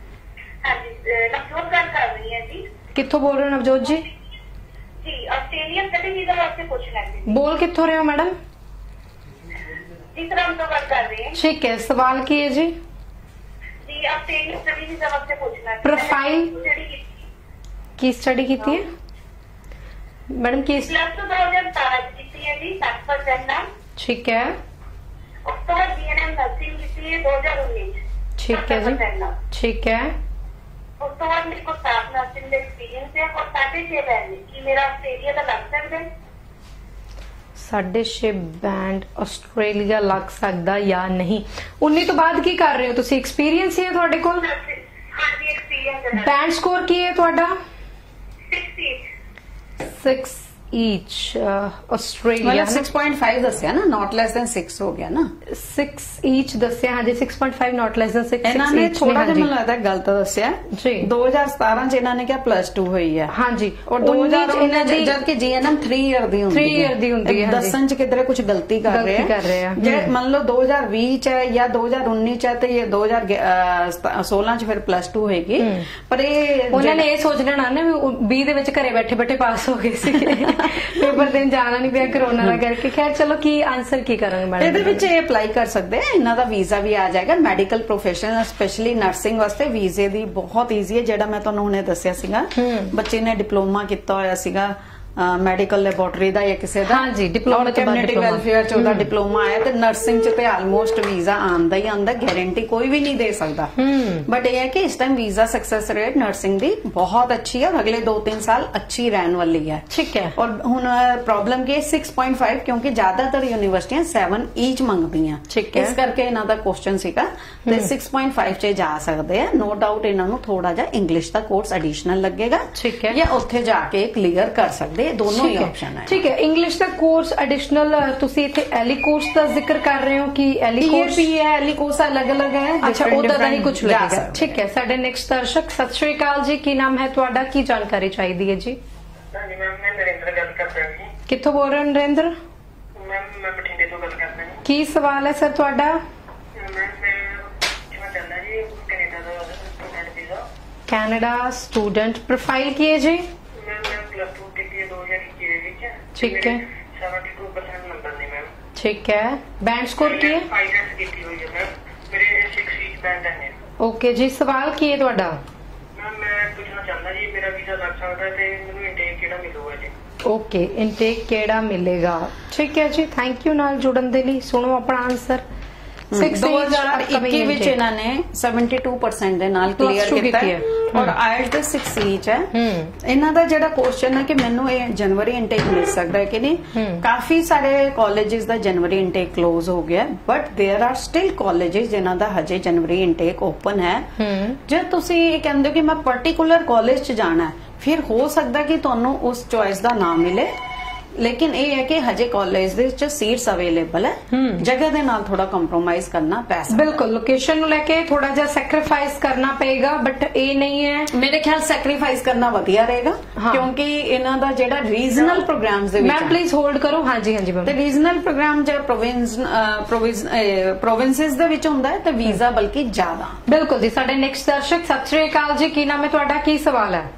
Speaker 3: ਹਾਂਜੀ, ਨਵਜੋਤ ਗੱਲ ਕਰ ਰਹੀ ਹਾਂ ਜੀ।
Speaker 1: ਕਿੱਥੋਂ ਬੋਲ ਰਹੇ ਹੋ ਨਵਜੋਤ ਜੀ?
Speaker 3: ਜੀ, ਆਸਟ੍ਰੇਲੀਆ ਸਟੱਡੀ ਵੀਜ਼ਾ ਵਾਸਤੇ ਪੁੱਛਣਾ ਸੀ।
Speaker 1: ਬੋਲ ਕਿੱਥੋਂ ਰਹੇ ਹੋ ਮੈਡਮ?
Speaker 3: तीसरा तो बात कर रहे हैं।
Speaker 1: ठीक है, सवाल की है जी?
Speaker 3: जी, ऑस्ट्रेलिया स्टडी वीजा वास्ते पूछना है।
Speaker 1: प्रोफाइल की स्टडी की थी मैडम? की
Speaker 3: +2 2017 की है जी, 60% ना।
Speaker 1: ठीक है।
Speaker 3: उस तो बाद बीएनएम नर्सिंग की है 2019।
Speaker 1: ठीक है जी, ठीक है।
Speaker 3: उस तो बाद मेरे को स्टाफ नर्सिंग का एक्सपीरियंस है और 6.5 बैंड की मेरा ऑस्ट्रेलिया का लग सकता है।
Speaker 1: 6.5 ਬੈਂਡ ਆਸਟ੍ਰੇਲੀਆ ਲੱਗ ਸਕਦਾ ਜਾਂ ਨਹੀਂ? 19 ਤੋਂ ਬਾਅਦ ਕੀ ਕਰ ਰਹੇ ਹੋ ਤੁਸੀਂ? ਐਕਸਪੀਰੀਅੰਸ ਹੀ ਹੈ ਤੁਹਾਡੇ ਕੋਲ?
Speaker 3: हाँ जी, एक्सपीरियंस है।
Speaker 1: ਬੈਂਡ ਸਕੋਰ ਕੀ ਹੈ ਤੁਹਾਡਾ?
Speaker 3: 6
Speaker 1: ईच ਆਸਟ੍ਰੇਲੀਆ
Speaker 2: 6.5 ਦੱਸਿਆ ਨਾ, ਨਾਟ ਲੈਸ ਦੈਨ 6 ਹੋ ਗਿਆ ਨਾ।
Speaker 1: 6 ਈਚ ਦੱਸਿਆ, ਹਾਂਜੀ 6.5 ਨਾਟ ਲੈਸ ਦੈਨ 6।
Speaker 2: ਇਹਨਾਂ ਨੇ ਥੋੜਾ ਜਿਹਾ ਮੈਨੂੰ ਲੱਗਦਾ ਗਲਤ ਦੱਸਿਆ
Speaker 1: ਜੀ।
Speaker 2: 2017 ਚ ਇਹਨਾਂ ਨੇ ਕਿਹਾ +2 ਹੋਈ ਹੈ,
Speaker 1: ਹਾਂਜੀ,
Speaker 2: ਔਰ 2019 ਚ ਜਦ ਕਿ ਜੀਐਨਐਮ 3 ਇਅਰ ਦੀ ਹੁੰਦੀ ਹੈ।
Speaker 1: 3 ਇਅਰ ਦੀ ਹੁੰਦੀ ਹੈ।
Speaker 2: ਦੱਸਣ ਚ ਕਿਧਰੇ ਕੁਝ ਗਲਤੀ ਕਰ ਰਹੇ ਆ। ਜੇ ਮੰਨ ਲਓ 2020 ਚ ਹੈ ਜਾਂ 2019 ਚ ਹੈ ਤੇ ਇਹ 2016 ਚ ਫਿਰ +2 ਹੋਏਗੀ। ਪਰ ਇਹ
Speaker 1: ਉਹਨਾਂ ਨੇ ਇਹ ਸੋਚ ਲੈਣਾ ਨਾ ਵੀ 20 ਦੇ ਵਿੱਚ ਘਰੇ ਬੈਠੇ ਬੈਠੇ ਪਾਸ ਹੋ ਗਏ ਸੀ, ਪੇਪਰ ਦੇਣ ਜਾਣਾ ਨਹੀਂ ਪਿਆ ਕਰੋਨਾ ਦਾ ਕਰਕੇ। ਖੈਰ ਚਲੋ, ਕੀ ਆਨਸਰ ਕੀ ਕਰਾਂਗੇ ਮੈਡਮ?
Speaker 2: ਇਹਦੇ ਵਿੱਚ ਇਹ ਅਪਲਾਈ ਕਰ ਸਕਦੇ ਆ, ਇਹਨਾਂ ਦਾ ਵੀਜ਼ਾ ਵੀ ਆ ਜਾਏਗਾ। ਮੈਡੀਕਲ ਪ੍ਰੋਫੈਸ਼ਨਲ ਸਪੈਸ਼ਲੀ ਨਰਸਿੰਗ ਵਾਸਤੇ ਵੀਜ਼ੇ ਦੀ ਬਹੁਤ ਈਜ਼ੀ ਹੈ। ਜਿਹੜਾ ਮੈਂ ਤੁਹਾਨੂੰ ਹੁਣੇ ਦੱਸਿਆ ਸੀਗਾ, ਬੱਚੇ ਨੇ ਡਿਪਲੋਮਾ ਕੀਤਾ ਹੋਇਆ ਸੀਗਾ ਮੈਡੀਕਲ ਲੈਬੋਰਟਰੀ ਦਾ ਜਾਂ ਕਿਸੇ ਦਾ
Speaker 1: ਹਾਂਜੀ, diploma ਤੋਂ ਬਾਅਦ
Speaker 2: ਕਮਿਊਨਿਟੀ
Speaker 1: diploma।
Speaker 2: ਵੈਲਫੇਅਰ ਚ ਉਹਦਾ ਡਿਪਲੋਮਾ ਆਇਆ ਤੇ ਨਰਸਿੰਗ ਚ ਤੇ ਆਲਮੋਸਟ ਵੀਜ਼ਾ ਆਂਦਾ ਹੀ ਆਂਦਾ, ਗਾਰੰਟੀ ਕੋਈ ਵੀ ਨਹੀਂ ਦੇ ਸਕਦਾ। ਬਟ ਇਹ ਹੈ ਕਿ ਇਸ time visa success rate nursing ਦੀ ਬਹੁਤ ਅੱਛੀ ਹੈ, ਅਗਲੇ 2-3 ਸਾਲ ਅੱਛੀ ਰਹਿਣ ਵਾਲੀ ਹੈ।
Speaker 1: ਠੀਕ ਹੈ।
Speaker 2: ਔਰ ਹੁਣ ਪ੍ਰੋਬਲਮ ਕੀ 6.5 ਕਿਉਂਕਿ ਜ਼ਿਆਦਾਤਰ ਯੂਨੀਵਰਸਿਟੀਆਂ 7 ਈਚ ਮੰਗਦੀਆਂ,
Speaker 1: ਠੀਕ ਹੈ।
Speaker 2: ਇਸ ਕਰਕੇ ਇਹਨਾਂ ਦਾ ਕੁਐਸਚਨ ਸੀਗਾ ਤੇ 6.5 ਚ ਜਾ ਸਕਦੇ ਆ। ਨੋ ਡਾਊਟ ਇਹਨਾਂ ਨੂੰ ਥੋੜਾ ਜਿਹਾ ਇੰਗਲਿਸ਼ ਦਾ ਕੋਰਸ ਐਡੀਸ਼ਨਲ ਲੱਗੇਗਾ,
Speaker 1: ਠੀਕ ਹੈ।
Speaker 2: ਜਾਂ ਉੱਥੇ ਜਾ ਕੇ ਕਲੀਅਰ ਕਰ ਸਕਦੇ, ਦੋਨੋਂ ਹੀ
Speaker 1: ਠੀਕ ਹੈ,
Speaker 2: ਆਪਸ਼ਨ ਹੈ।
Speaker 1: ਠੀਕ ਹੈ। ਇੰਗਲਿਸ਼ ਦਾ ਕੋਰਸ ਐਡੀਸ਼ਨਲ ਤੁਸੀਂ ਇੱਥੇ ਐਲੀ ਕੋਰਸ ਦਾ ਜ਼ਿਕਰ ਕਰ ਰਹੇ ਹੋ ਕਿ ਐਲੀ ਕੋਰਸ
Speaker 2: TAP ਹੈ, ਐਲੀ ਕੋਰਸ ਅਲੱਗ-ਅਲੱਗ ਹੈ।
Speaker 1: ਅੱਛਾ, ਉਹਦਾ ਦਾ ਹੀ ਕੁਝ
Speaker 2: ਜਾ
Speaker 1: ਲੱਗੇਗਾ।
Speaker 2: ਸਕਦੇ।
Speaker 1: ਠੀਕ ਹੈ। ਸਾਡੇ ਨੈਕਸਟ ਦਰਸ਼ਕ, ਸਤਿ ਸ਼੍ਰੀ ਅਕਾਲ ਜੀ, ਕੀ ਨਾਮ ਹੈ ਤੁਹਾਡਾ, ਕੀ ਜਾਣਕਾਰੀ ਚਾਹੀਦੀ ਹੈ ਜੀ?
Speaker 4: ਹਾਂਜੀ ਮੈਮ, ਮੈਂ ਨਰਿੰਦਰ ਗੱਲ ਕਰਦਾ ਜੀ।
Speaker 1: ਕਿੱਥੋਂ ਬੋਲ ਰਹੇ ਹੋ ਨਰਿੰਦਰ?
Speaker 4: ਮੈਮ ਮੈਂ ਬਠਿੰਡੇ ਤੋਂ ਗੱਲ ਕਰਦਾ ਜੀ।
Speaker 1: ਕੀ ਸਵਾਲ ਹੈ ਸਰ ਤੁਹਾਡਾ?
Speaker 4: ਮੈਮ ਮੈਂ ਚਾਹੁੰਦਾ ਜੀ ਕੈਨੇਡਾ ਦਾ student visa.
Speaker 1: Canada student profile ਕੀ ਹੈ ਜੀ?
Speaker 4: ਮੈਮ ਮੈਂ +2 ਕੀਤੀ ਹੈ 2021 ਦੇ ਵਿੱਚ।
Speaker 1: ਠੀਕ ਹੈ।
Speaker 4: 72% ਨੰਬਰ ਨੇ ਮੈਮ।
Speaker 1: ਠੀਕ ਹੈ। ਬੈਂਡ ਸਕੋਰ ਕੀ ਹੈ?
Speaker 4: ਆਈਲੈਟਸ ਕੀਤੀ ਹੋਈ ਹੈ ਮੈਮ, ਮੇਰੇ 6 ਈਚ ਬੈਂਡ ਹੈ।
Speaker 1: ਓਕੇ ਜੀ, ਸਵਾਲ ਕੀ ਹੈ ਤੁਹਾਡਾ?
Speaker 4: ਮੈਮ ਮੈਂ ਪੁੱਛਣਾ ਚਾਹੁੰਦਾ ਜੀ ਮੇਰਾ ਵੀਜ਼ਾ ਲੱਗ ਸਕਦਾ ਤੇ ਮੈਨੂੰ ਇੰਟੇਕ ਕਿਹੜਾ ਮਿਲੂਗਾ ਜੀ?
Speaker 1: ਓਕੇ, ਇਨਟੇਕ ਕਿਹੜਾ ਮਿਲੇਗਾ? ਠੀਕ ਹੈ ਜੀ, ਥੈਂਕ ਯੂ ਨਾਲ ਜੁੜਨ ਦੇ ਲਈ। ਸੁਣੋ ਆਪਣਾ ਆਨਸਰ।
Speaker 2: 2021 ਵਿੱਚ ਇਹਨਾਂ ਨੇ 72% ਦੇ ਨਾਲ ਕਲੀਅਰ ਕੀਤਾ ਹੈ ਔਰ ਆਇਲਟ ਦੇ 6 ਈਚ ਹੈ। ਇਹਨਾਂ ਦਾ ਜਿਹੜਾ ਕੁਐਸਚਨ ਹੈ ਕਿ ਮੈਨੂੰ ਇਹ ਜਨਵਰੀ ਇਨਟੇਕ ਮਿਲ ਸਕਦਾ ਹੈ ਕਿ ਨਹੀਂ, ਕਾਫੀ ਸਾਰੇ ਕਾਲਜਿਸ ਦਾ ਜਨਵਰੀ ਇਨਟੇਕ ਕਲੋਜ਼ ਹੋ ਗਿਆ, but there are still colleges ਜਿਨ੍ਹਾਂ ਦਾ ਹਜੇ ਜਨਵਰੀ ਇਨਟੇਕ ਓਪਨ ਹੈ। ਜੇ ਤੁਸੀਂ ਇਹ ਕਹਿੰਦੇ ਹੋ ਕਿ ਮੈਂ ਪਾਰਟਿਕੂਲਰ ਕਾਲਜ 'ਚ ਜਾਣਾ ਹੈ, ਫਿਰ ਹੋ ਸਕਦਾ ਕਿ ਤੁਹਾਨੂੰ ਉਸ ਚੋਇਸ ਦਾ ਨਾ ਮਿਲੇ, ਲੇਕਿਨ ਇਹ ਹੈ ਕਿ ਹਜੇ ਕਾਲਜ ਦੇ ਵਿੱਚ ਸੀਟਸ ਅਵੇਲੇਬਲ ਹੈ, ਜਗ੍ਹਾ ਦੇ ਨਾਲ ਥੋੜਾ ਕੰਪਰੋਮਾਈਜ਼ ਕਰਨਾ ਪੈ ਸਕਦਾ।
Speaker 1: ਬਿਲਕੁਲ, ਲੋਕੇਸ਼ਨ ਨੂੰ ਲੈ ਕੇ ਥੋੜਾ ਜਿਹਾ ਸੈਕਰੀਫਾਈਸ ਕਰਨਾ ਪਏਗਾ, ਬਟ ਇਹ ਨਹੀਂ ਹੈ।
Speaker 2: ਮੇਰੇ ਖਿਆਲ ਸੈਕਰੀਫਾਈਸ ਕਰਨਾ ਵਧੀਆ ਰਹੇਗਾ, ਕਿਉਂਕਿ ਇਹਨਾਂ ਦਾ ਜਿਹੜਾ ਰੀਜਨਲ ਪ੍ਰੋਗਰਾਮਸ ਦੇ ਵਿੱਚ
Speaker 1: ਮੈਮ ਪਲੀਜ਼ ਹੋਲਡ ਕਰੋ। ਹਾਂਜੀ ਹਾਂਜੀ ਮੈਮ।
Speaker 2: ਤੇ ਰੀਜਨਲ ਪ੍ਰੋਗਰਾਮ ਜਿਹੜਾ ਪ੍ਰੋਵਿੰਸਸ ਦੇ ਵਿੱਚ ਹੁੰਦਾ ਹੈ ਤੇ ਵੀਜ਼ਾ ਬਲਕਿ ਜ਼ਿਆਦਾ।
Speaker 1: ਬਿਲਕੁਲ ਜੀ। ਸਾਡੇ ਨੈਕਸਟ ਦਰਸ਼ਕ, ਸਤਿ ਸ਼੍ਰੀ ਅਕਾਲ ਜੀ, ਕੀ ਨਾਮ ਹੈ ਤੁਹਾਡਾ, ਕੀ ਸਵਾਲ ਹੈ?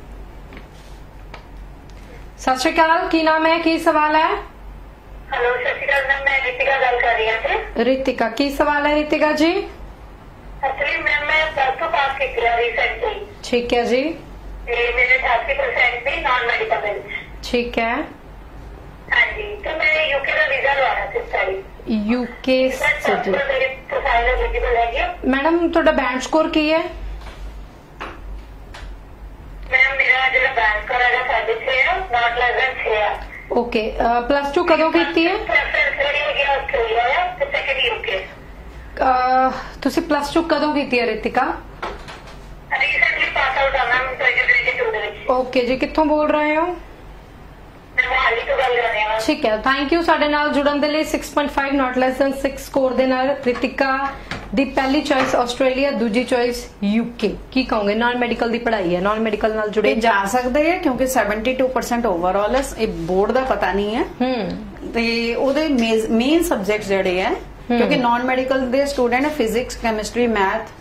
Speaker 1: ਸਤਿ ਸ਼੍ਰੀ ਅਕਾਲ, ਕੀ ਨਾਮ ਹੈ, ਕੀ ਸਵਾਲ ਹੈ?
Speaker 3: हेलो सत श्री अकाल मैम, मैं रितिका गल कर रही हूँ।
Speaker 1: रितिका, की सवाल है रितिका जी?
Speaker 3: एक्चुअली मैम मैं +2 पास की रिसेंटली।
Speaker 1: ठीक है जी।
Speaker 3: मेरे 88% पे नॉन मेडिकल में।
Speaker 1: ठीक है।
Speaker 3: हाँ जी, तो मैं यूके का वीजा लवाना था सारी।
Speaker 1: यूके से जी।
Speaker 3: मेरी प्रोफाइल एलिजिबल है।
Speaker 1: मैडम ਤੁਹਾਡਾ ਬੈਂਡ ਸਕੋਰ ਕੀ ਹੈ?
Speaker 3: मैम मेरा जो बैंक का है 6.5 है, नॉट लेस देन 6 है।
Speaker 1: ओके, +2 ਕਦੋਂ ਕੀਤੀ ਹੈ? ਤੁਸੀਂ +2 ਕਦੋਂ ਕੀਤੀ ਹੈ ਰਿਤਿਕਾ?
Speaker 3: ਰੀਸੈਂਟਲੀ ਪਾਸ ਆਊਟ ਆ ਮੈਮ 2022 ਦੇ ਵਿੱਚ।
Speaker 1: ਓਕੇ ਜੀ, ਕਿੱਥੋਂ ਬੋਲ ਰਹੇ ਹੋ?
Speaker 3: ਮੈਂ ਮੋਹਾਲੀ ਤੋਂ ਗੱਲ ਕਰ ਰਹੀ ਹਾਂ।
Speaker 1: ਠੀਕ ਹੈ, ਥੈਂਕ ਯੂ ਸਾਡੇ ਨਾਲ ਜੁੜਨ ਦੇ ਲਈ। 6.5 ਨॉट ਲੈਸ ਦੈਨ 6 ਸਕੋਰ ਦੇ ਨਾਲ ਰਿਤਿਕਾ ਦੀ ਪਹਿਲੀ ਚੋਇਸ ਆਸਟ੍ਰੇਲੀਆ, ਦੂਜੀ ਚੋਇਸ ਯੂਕੇ। ਕੀ ਕਹੋਗੇ? ਨਾਨ ਮੈਡੀਕਲ ਦੀ ਪੜ੍ਹਾਈ ਹੈ, ਨਾਨ ਮੈਡੀਕਲ ਨਾਲ ਜੁੜੇ
Speaker 2: ਜਾ ਸਕਦੇ ਹੈ ਕਿਉਂਕਿ 72% ਓਵਰਆਲ ਹੈ। ਇਹ ਬੋਰਡ ਦਾ ਪਤਾ ਨਹੀਂ ਹੈ ਤੇ ਉਹਦੇ ਮੇਨ ਸਬਜੈਕਟ ਜਿਹੜੇ ਹੈ, ਕਿਉਂਕਿ ਨਾਨ ਮੈਡੀਕਲ ਦੇ student physics, chemistry, math,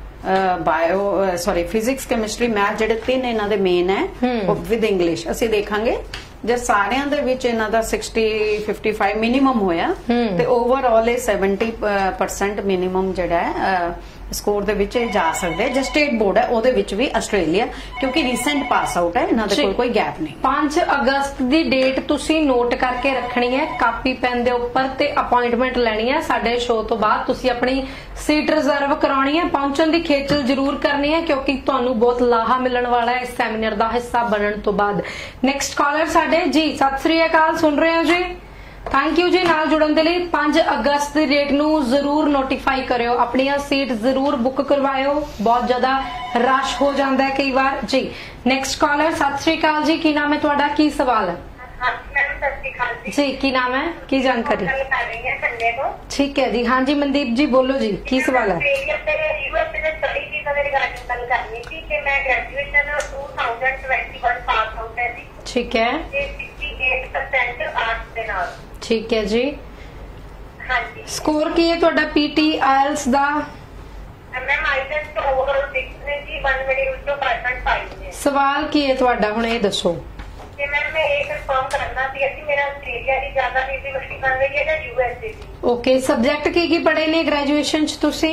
Speaker 2: physics, chemistry, math ਜਿਹੜੇ ਤਿੰਨ ਇਹਨਾਂ ਦੇ ਮੇਨ ਹੈ ਵਿਦ ਇੰਗਲਿਸ਼। ਅਸੀਂ ਦੇਖਾਂਗੇ ਜੇ ਸਾਰਿਆਂ ਦੇ ਵਿੱਚ ਇਹਨਾਂ ਦਾ 55 ਮਿਨੀਮਮ ਹੋਇਆ ਤੇ ਓਵਰਆਲ ਇਹ 70% ਮਿਨੀਮਮ ਜਿਹੜਾ ਹੈ ਸਕੋਰ ਦੇ ਵਿੱਚ ਜਾ ਸਕਦੇ। ਜੇ ਸਟੇਟ ਬੋਰਡ ਹੈ ਉਹਦੇ ਵਿੱਚ ਵੀ ਆਸਟ੍ਰੇਲੀਆ, ਕਿਉਂਕਿ ਰੀਸੈਂਟ ਪਾਸ ਆਊਟ ਹੈ, ਇਹਨਾਂ ਦੇ ਕੋਲ ਕੋਈ ਗੈਪ ਨਹੀਂ। 5
Speaker 1: ਅਗਸਤ ਦੀ ਡੇਟ ਤੁਸੀਂ ਨੋਟ ਕਰਕੇ ਰੱਖਣੀ ਹੈ ਕਾਪੀ ਪੈਨ ਦੇ ਉੱਪਰ ਤੇ ਅਪਾਇੰਟਮੈਂਟ ਲੈਣੀ ਹੈ। ਸਾਡੇ ਸ਼ੋਅ ਤੋਂ ਬਾਅਦ ਤੁਸੀਂ ਆਪਣੀ ਸੀਟ ਰਿਜ਼ਰਵ ਕਰਾਉਣੀ ਹੈ। ਪਹੁੰਚਣ ਦੀ ਖੇਚਲ ਜ਼ਰੂਰ ਕਰਨੀ ਹੈ ਕਿਉਂਕਿ ਤੁਹਾਨੂੰ ਬਹੁਤ ਲਾਹਾ ਮਿਲਣ ਵਾਲਾ ਹੈ ਇਸ ਸੈਮੀਨਾਰ ਦਾ ਹਿੱਸਾ ਬਣਨ ਤੋਂ ਬਾਅਦ। ਨੈਕਸਟ ਕਾਲਰ ਸਾਡੇ ਜੀ, ਸਤਿ ਸ੍ਰੀ ਅਕਾਲ, ਸੁਣ ਰਹੇ ਹੋ ਜੀ? ਥੈਂਕ ਯੂ ਜੀ ਨਾਲ ਜੁੜਨ ਦੇ ਲਈ। 5 ਅਗਸਤ ਦੀ ਡੇਟ ਨੂੰ ਜ਼ਰੂਰ ਨੋਟੀਫਾਈ ਕਰਿਓ, ਆਪਣੀਆਂ ਸੀਟ ਜ਼ਰੂਰ ਬੁੱਕ ਕਰਵਾਇਓ, ਬਹੁਤ ਜ਼ਿਆਦਾ ਰਸ਼ ਹੋ ਜਾਂਦਾ ਹੈ ਕਈ ਵਾਰ ਜੀ। ਨੈਕਸਟ ਕਾਲਰ, ਸਤਿ ਸ੍ਰੀ ਅਕਾਲ ਜੀ, ਕੀ ਨਾਮ ਹੈ ਤੁਹਾਡਾ, ਕੀ ਸਵਾਲ ਹੈ? ਜੀ ਕੀ ਨਾਮ ਹੈ, ਕੀ ਜਾਣਕਾਰੀ? ਠੀਕ ਹੈ ਜੀ। हाँ जी मनदीप जी बोलो जी, की सवाल है? ठीक है, ठीक है जी। स्कोर की है ਤੁਹਾਡਾ PT IELTS ਦਾ? ਸਵਾਲ ਕੀ ਹੈ ਤੁਹਾਡਾ, ਹੁਣ ਇਹ ਦੱਸੋ। ਓਕੇ, ਸਬਜੈਕਟ ਕੀ ਪੜ੍ਹੇ ਨੇ ਗ੍ਰੈਜੂਏਸ਼ਨ ਚ ਤੁਸੀਂ?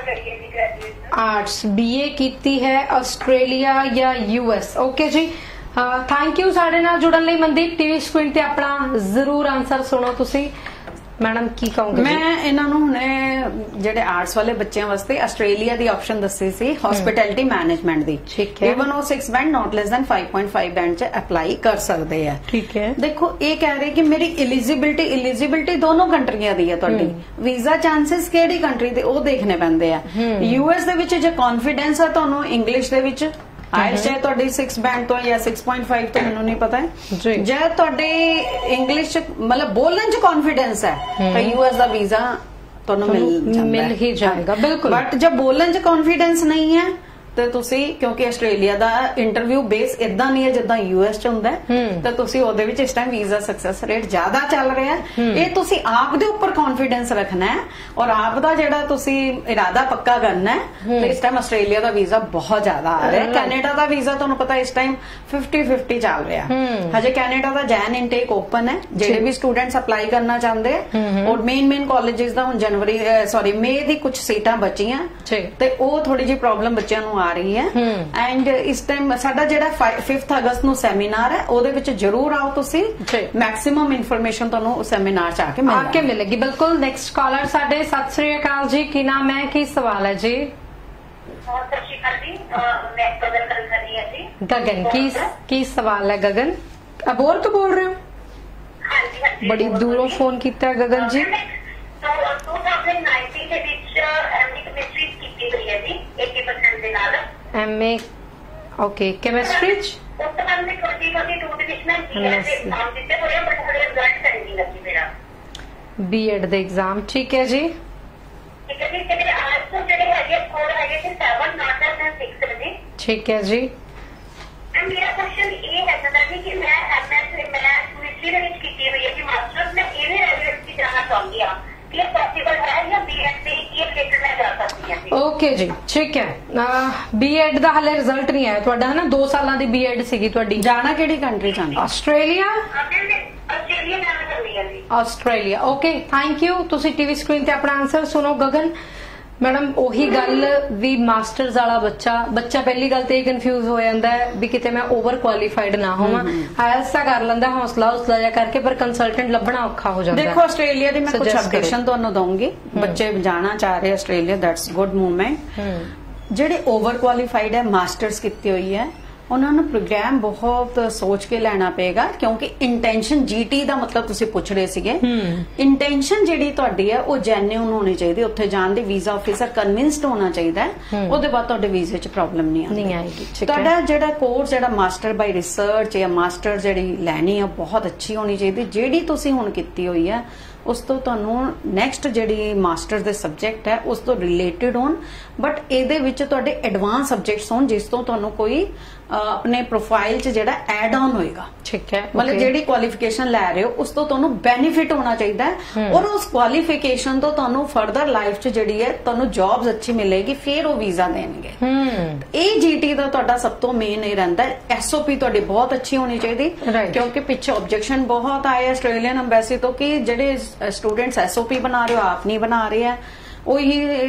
Speaker 1: ਆਰਟਸ, BA ਕੀਤੀ ਹੈ ਆਸਟ੍ਰੇਲੀਆ ਜਾਂ US। ਓਕੇ ਜੀ, ਥੈਂਕ ਯੂ ਸਾਡੇ ਨਾਲ ਜੁੜਨ ਲਈ ਮਨਦੀਪ। ਟੀਵੀ ਸਕਰੀਨ ਤੇ ਆਪਣਾ ਜ਼ਰੂਰ ਆਨਸਰ ਸੁਣੋ ਤੁਸੀਂ। ਮੈਡਮ ਕੀ ਕਹੋਗੇ?
Speaker 2: ਮੈਂ ਇਹਨਾਂ ਨੂੰ ਹੁਣੇ ਜਿਹੜੇ ਆਰਟਸ ਵਾਲੇ ਬੱਚਿਆਂ ਵਾਸਤੇ ਆਸਟ੍ਰੇਲੀਆ ਦੀ ਆਪਸ਼ਨ ਦੱਸੀ ਸੀ, ਹਸਪਿਟੈਲਿਟੀ ਮੈਨੇਜਮੈਂਟ ਦੀ।
Speaker 1: ਠੀਕ ਹੈ।
Speaker 2: ਇਵਨ ਉਹ 6 band not less than 5.5 band ਚ ਅਪਲਾਈ ਕਰ ਸਕਦੇ ਆ।
Speaker 1: ਠੀਕ ਹੈ।
Speaker 2: ਦੇਖੋ ਇਹ ਕਹਿ ਰਹੇ ਕਿ ਮੇਰੀ ਐਲੀਜੀਬਿਲਟੀ ਦੋਨੋਂ ਕੰਟਰੀਆਂ ਦੀ ਹੈ ਤੁਹਾਡੀ। ਵੀਜ਼ਾ ਚਾਂਸਸ ਕਿਹੜੀ ਕੰਟਰੀ ਦੇ ਉਹ ਦੇਖਣੇ ਪੈਂਦੇ ਆ। ਯੂਐਸ ਦੇ ਵਿੱਚ ਜੇ ਕੌਨਫੀਡੈਂਸ ਆ ਤੁਹਾਨੂੰ ਇੰਗਲਿਸ਼ ਦੇ ਵਿੱਚ, ਆਇਲਸ ਚਾਹੇ ਤੁਹਾਡੀ 6 ਬੈਂਡ ਤੋਂ ਜਾਂ 6.5 ਤੋਂ ਮੈਨੂੰ ਨਹੀਂ ਪਤਾ ਹੈ, ਜੇ ਤੁਹਾਡੇ ਇੰਗਲਿਸ਼ ਮਤਲਬ ਬੋਲਣ ਚ ਕੌਨਫੀਡੈਂਸ ਹੈ ਤਾਂ ਯੂਐਸ ਦਾ ਵੀਜ਼ਾ ਤੁਹਾਨੂੰ ਮਿਲ
Speaker 1: ਹੀ ਜਾਏਗਾ। ਬਿਲਕੁਲ।
Speaker 2: ਬਟ ਜਦ ਬੋਲਣ ਚ ਕੌਨਫੀਡੈਂਸ ਨਹੀਂ ਹੈ ਤੇ ਤੁਸੀਂ, ਕਿਉਂਕਿ ਆਸਟ੍ਰੇਲੀਆ ਦਾ ਇੰਟਰਵਿਊ ਬੇਸ ਇਦਾਂ ਨਹੀਂ ਹੈ ਜਿੱਦਾਂ ਯੂਐਸ ਚ ਹੁੰਦਾ ਤਾਂ ਤੁਸੀਂ ਉਹਦੇ ਵਿੱਚ ਇਸ ਟਾਈਮ ਵੀਜ਼ਾ ਸਕਸੈਸ ਰੇਟ ਜ਼ਿਆਦਾ ਚੱਲ ਰਿਹਾ। ਇਹ ਤੁਸੀਂ ਆਪ ਦੇ ਉੱਪਰ ਕੌਨਫੀਡੈਂਸ ਰੱਖਣਾ ਹੈ ਔਰ ਆਪ ਦਾ ਜਿਹੜਾ ਤੁਸੀਂ ਇਰਾਦਾ ਪੱਕਾ ਕਰਨਾ ਹੈ। ਤੇ ਇਸ ਟਾਈਮ ਆਸਟ੍ਰੇਲੀਆ ਦਾ ਵੀਜ਼ਾ ਬਹੁਤ ਜ਼ਿਆਦਾ ਆ ਰਿਹਾ। ਕੈਨੇਡਾ ਦਾ ਵੀਜ਼ਾ ਤੁਹਾਨੂੰ ਪਤਾ ਇਸ ਟਾਈਮ 50-50 ਚੱਲ ਰਿਹਾ। ਹਜੇ ਕੈਨੇਡਾ ਦਾ ਜੈਨ ਇਨਟੇਕ ਓਪਨ ਹੈ, ਜਿਹੜੇ ਵੀ ਸਟੂਡੈਂਟਸ ਅਪਲਾਈ ਕਰਨਾ ਚਾਹੁੰਦੇ ਔਰ ਮੇਨ ਕਾਲਜਿਸ ਦਾ ਹੁਣ ਮਈ ਦੀ ਕੁਝ ਸੀਟਾਂ ਬਚੀਆਂ ਤੇ ਉਹ ਥੋੜੀ ਜਿਹੀ ਪ੍ਰੋਬਲਮ ਬੱਚਿਆਂ ਨੂੰ ਆ ਰਹੀ ਹੈ। ਐਂਡ ਇਸ ਟਾਈਮ ਸਾਡਾ ਜਿਹੜਾ 5 ਅਗਸਤ ਨੂੰ ਸੈਮੀਨਾਰ ਹੈ ਉਹਦੇ ਵਿੱਚ ਜਰੂਰ ਆਓ ਤੁਸੀਂ। ਮੈਕਸਿਮਮ ਇਨਫੋਰਮੇਸ਼ਨ ਤੁਹਾਨੂੰ ਸੈਮੀਨਾਰ ਚ ਆ ਕੇ
Speaker 1: ਮਿਲੇਗੀ। ਬਿਲਕੁਲ। ਨੈਕਸਟ ਕਾਲਰ ਸਾਡੇ। ਸਤਿ ਸ੍ਰੀ ਅਕਾਲ ਜੀ, ਕੀ ਨਾਮ ਹੈ, ਕੀ ਸਵਾਲ ਹੈ ਜੀ?
Speaker 3: ਸਤਿ ਸ਼੍ਰੀ ਅਕਾਲ ਜੀ, ਮੈਂ ਗਗਨ ਗੱਲ ਕਰ ਰਹੀ ਹਾਂ ਜੀ।
Speaker 1: ਗਗਨ, ਕੀ ਸਵਾਲ ਹੈ ਗਗਨ? ਅਬੋਰ ਤੋਂ ਬੋਲ ਰਹੇ ਹੋ?
Speaker 3: ਹਾਂਜੀ ਹਾਂਜੀ।
Speaker 1: ਬੜੀ ਦੂਰੋਂ ਫੋਨ ਕੀਤਾ ਹੈ ਗਗਨ ਜੀ।
Speaker 3: 2019 ਦੇ ਵਿੱਚ ਐਮਏ ਕੈਮਿਸਟਰੀ ਕੀਤੀ ਗਈ ਹੈ ਜੀ 80% ਦੇ ਨਾਲ।
Speaker 1: ਐਮਏ ਓਕੇ ਕੈਮਿਸਟਰੀ ਚ।
Speaker 3: ਉਸ ਤੋਂ ਬਾਅਦ ਮੈਂ 2022 ਦੇ ਵਿੱਚ ਮੈਂ ਬੀਐਡ ਦੇ ਐਗਜ਼ਾਮ ਦਿੱਤੇ ਹੋਏ, ਬਟ ਹਲੇ ਰਿਜ਼ਲਟ ਨਹੀਂ ਲੱਗੀ ਮੇਰਾ।
Speaker 1: ਬੀਐਡ ਦੇ ਐਗਜ਼ਾਮ, ਠੀਕ ਹੈ ਜੀ।
Speaker 3: ਠੀਕ ਹੈ ਜੀ। ਤੇ ਮੇਰੇ ਆਰਟਸ ਤੋਂ ਜਿਹੜੇ ਹੈਗੇ ਸਕੋਰ ਹੈਗੇ ਸੀ 7 ਨਾਟ ਲੈਸ ਦੈਨ 6 ਜੀ।
Speaker 1: ਠੀਕ ਹੈ ਜੀ।
Speaker 3: ਮੇਰਾ ਕੁਐਸਚਨ ਇਹ ਹੈ ਜੀ ਕਿ ਮੈਂ ਕੈਮਿਸਟਰੀ ਦੇ ਵਿੱਚ ਕੀਤੀ ਹੋਈ ਹੈ ਕਿ ਮਾਸਟਰਸ ਮੈਂ ਇਹਦੇ ਰੈਗੂਲਰ ਜਾਣਾ ਚਾਹੁੰਦੀ ਹਾਂ। ਇਹ ਪੋਸੀਬਲ ਹੈ ਜਾਂ ਬੀਐਡ ਦੇ ਇਹ ਰਿਲੇਟਡ ਮੈਂ ਜਾ ਸਕਦੀ ਹਾਂ? ਓਕੇ
Speaker 1: ਜੀ, ਠੀਕ ਹੈ। ਬੀਐਡ ਦਾ ਹਲੇ ਰਿਜ਼ਲਟ ਨਹੀਂ ਆਇਆ ਤੁਹਾਡਾ, ਹੈ ਨਾ? 2 ਸਾਲਾਂ ਦੀ ਬੀਐਡ ਸੀਗੀ ਤੁਹਾਡੀ।
Speaker 2: ਜਾਣਾ ਕਿਹੜੀ ਕੰਟਰੀ ਚਾਹੁੰਦੇ?
Speaker 1: ਆਸਟ੍ਰੇਲੀਆ।
Speaker 3: ਆਸਟ੍ਰੇਲੀਆ ਜਾਣਾ ਚਾਹੁੰਦੀ ਹਾਂ ਜੀ।
Speaker 1: Australia, okay thank you. ਤੁਸੀਂ ਟੀਵੀ ਸਕਰੀਨ ਤੇ ਆਪਣਾ ਆਨਸਰ ਸੁਣੋ ਗਗਨ। ਮੈਡਮ ਉਹੀ ਗੱਲ ਵੀ ਮਾਸਟਰਸ ਵਾਲਾ ਬੱਚਾ ਪਹਿਲੀ ਗੱਲ ਤੇ ਇਹ ਕਨਫਿਊਜ਼ ਹੋ ਜਾਂਦਾ ਹੈ ਵੀ ਕਿਤੇ ਮੈਂ ਓਵਰ ਕੁਆਲੀਫਾਈਡ ਨਾ ਹੋਵਾਂ। ਆਇਲਸ ਤਾਂ ਕਰ ਲੈਂਦਾ ਹੌਸਲਾ ਜਿਹਾ ਕਰਕੇ, ਪਰ ਕੰਸਲਟੈਂਟ ਲੱਭਣਾ ਔਖਾ ਹੋ ਜਾਂਦਾ।
Speaker 2: ਦੇਖੋ ਆਸਟ੍ਰੇਲੀਆ ਦੀ ਮੈਂ ਕੁਝ ਅਪਡੇਸ਼ਨ ਤੁਹਾਨੂੰ ਦਊਂਗੀ। ਬੱਚੇ ਜਾਣਾ ਚਾਹ ਰਹੇ ਆਸਟ੍ਰੇਲੀਆ, ਦੈਟਸ ਗੁੱਡ ਮੂਵਮੈਂਟ। ਜਿਹੜੇ ਓਵਰ ਕੁਆਲੀਫਾਈਡ ਹੈ, ਮਾਸਟਰਸ ਕੀਤੀ ਹੋਈ ਹੈ, ਉਹਨਾਂ ਨੂੰ ਪ੍ਰੋਗਰਾਮ ਬਹੁਤ ਸੋਚ ਕੇ ਲੈਣਾ ਪਏਗਾ ਕਿਉਂਕਿ ਇੰਟੈਂਸ਼ਨ ਜੀਟੀ ਦਾ ਮਤਲਬ ਤੁਸੀਂ ਪੁੱਛ ਰਹੇ ਸੀਗੇ। ਇੰਟੈਂਸ਼ਨ ਜਿਹੜੀ ਤੁਹਾਡੀ ਹੈ ਉਹ ਜੈਨੂਇਨ ਹੋਣੀ ਚਾਹੀਦੀ। ਉੱਥੇ ਜਾਣ ਦੀ ਵੀਜ਼ਾ ਆਫੀਸਰ ਕਨਵਿੰਸਡ ਹੋਣਾ ਚਾਹੀਦਾ। ਉਹਦੇ ਬਾਅਦ ਤੁਹਾਡੇ ਵੀਜ਼ੇ 'ਚ ਪ੍ਰੋਬਲਮ ਨਹੀਂ ਆਏਗੀ। ਤੁਹਾਡਾ ਜਿਹੜਾ ਕੋਰਸ ਜਿਹੜਾ ਮਾਸਟਰ ਬਾਈ ਰਿਸਰਚ ਜਾਂ ਮਾਸਟਰ ਜਿਹੜੀ ਲੈਣੀ ਹੈ ਬਹੁਤ ਅੱਛੀ ਹੋਣੀ ਚਾਹੀਦੀ। ਜਿਹੜੀ ਤੁਸੀਂ ਹੁਣ ਕੀਤੀ ਹੋਈ ਹੈ ਉਸ ਤੋਂ ਤੁਹਾਨੂੰ ਨੈਕਸਟ ਜਿਹੜੀ ਮਾਸਟਰ ਦੇ ਸਬਜੈਕਟ ਹੈ ਉਸ ਤੋਂ ਰਿਲੇਟਡ ਹੋਣ, ਬਟ ਇਹਦੇ ਵਿੱਚ ਤੁਹਾਡੇ ਐਡਵਾਂਸ ਸਬਜੈਕਟਸ ਹੋਣ ਜਿਸ ਤੋਂ ਤੁਹਾਨੂੰ ਕੋਈ ਆਪਣੇ ਪ੍ਰੋਫਾਈਲ 'ਚ ਜਿਹੜਾ ਐਡ ਆਨ ਹੋਏਗਾ।
Speaker 1: ਠੀਕ ਹੈ।
Speaker 2: ਮਤਲਬ ਜਿਹੜੀ ਕੁਆਲੀਫਿਕੇਸ਼ਨ ਲੈ ਰਹੇ ਹੋ ਉਸ ਤੋਂ ਤੁਹਾਨੂੰ ਬੈਨੀਫਿਟ ਹੋਣਾ ਚਾਹੀਦਾ ਹੈ ਔਰ ਉਸ ਕੁਆਲੀਫਿਕੇਸ਼ਨ ਤੋਂ ਤੁਹਾਨੂੰ ਫਰਦਰ ਲਾਈਫ 'ਚ ਜਿਹੜੀ ਹੈ ਤੁਹਾਨੂੰ ਜੌਬਸ ਅੱਛੀ ਮਿਲੇਗੀ, ਫਿਰ ਉਹ ਵੀਜ਼ਾ ਦੇਣਗੇ। ਇਹ ਜੀਟੀ ਦਾ ਤੁਹਾਡਾ ਸਭ ਤੋਂ ਮੇਨ ਇਹ ਰਹਿੰਦਾ। ਐਸਓਪੀ ਤੁਹਾਡੀ ਬਹੁਤ ਅੱਛੀ ਹੋਣੀ ਚਾਹੀਦੀ ਕਿਉਂਕਿ ਪਿੱਛੇ ਆਬਜੈਕਸ਼ਨ ਬਹੁਤ ਆਏ ਆਸਟ੍ਰੇਲੀਅਨ ਐਮਬੈਸੀ ਤੋਂ ਕਿ ਜਿਹੜੇ ਸਟੂਡੈਂਟਸ ਐਸਓਪੀ ਬਣਾ ਰਹੇ ਹੋ ਆਪ ਨਹੀਂ ਬਣਾ ਰਹੇ ਆ। ਉਹੀ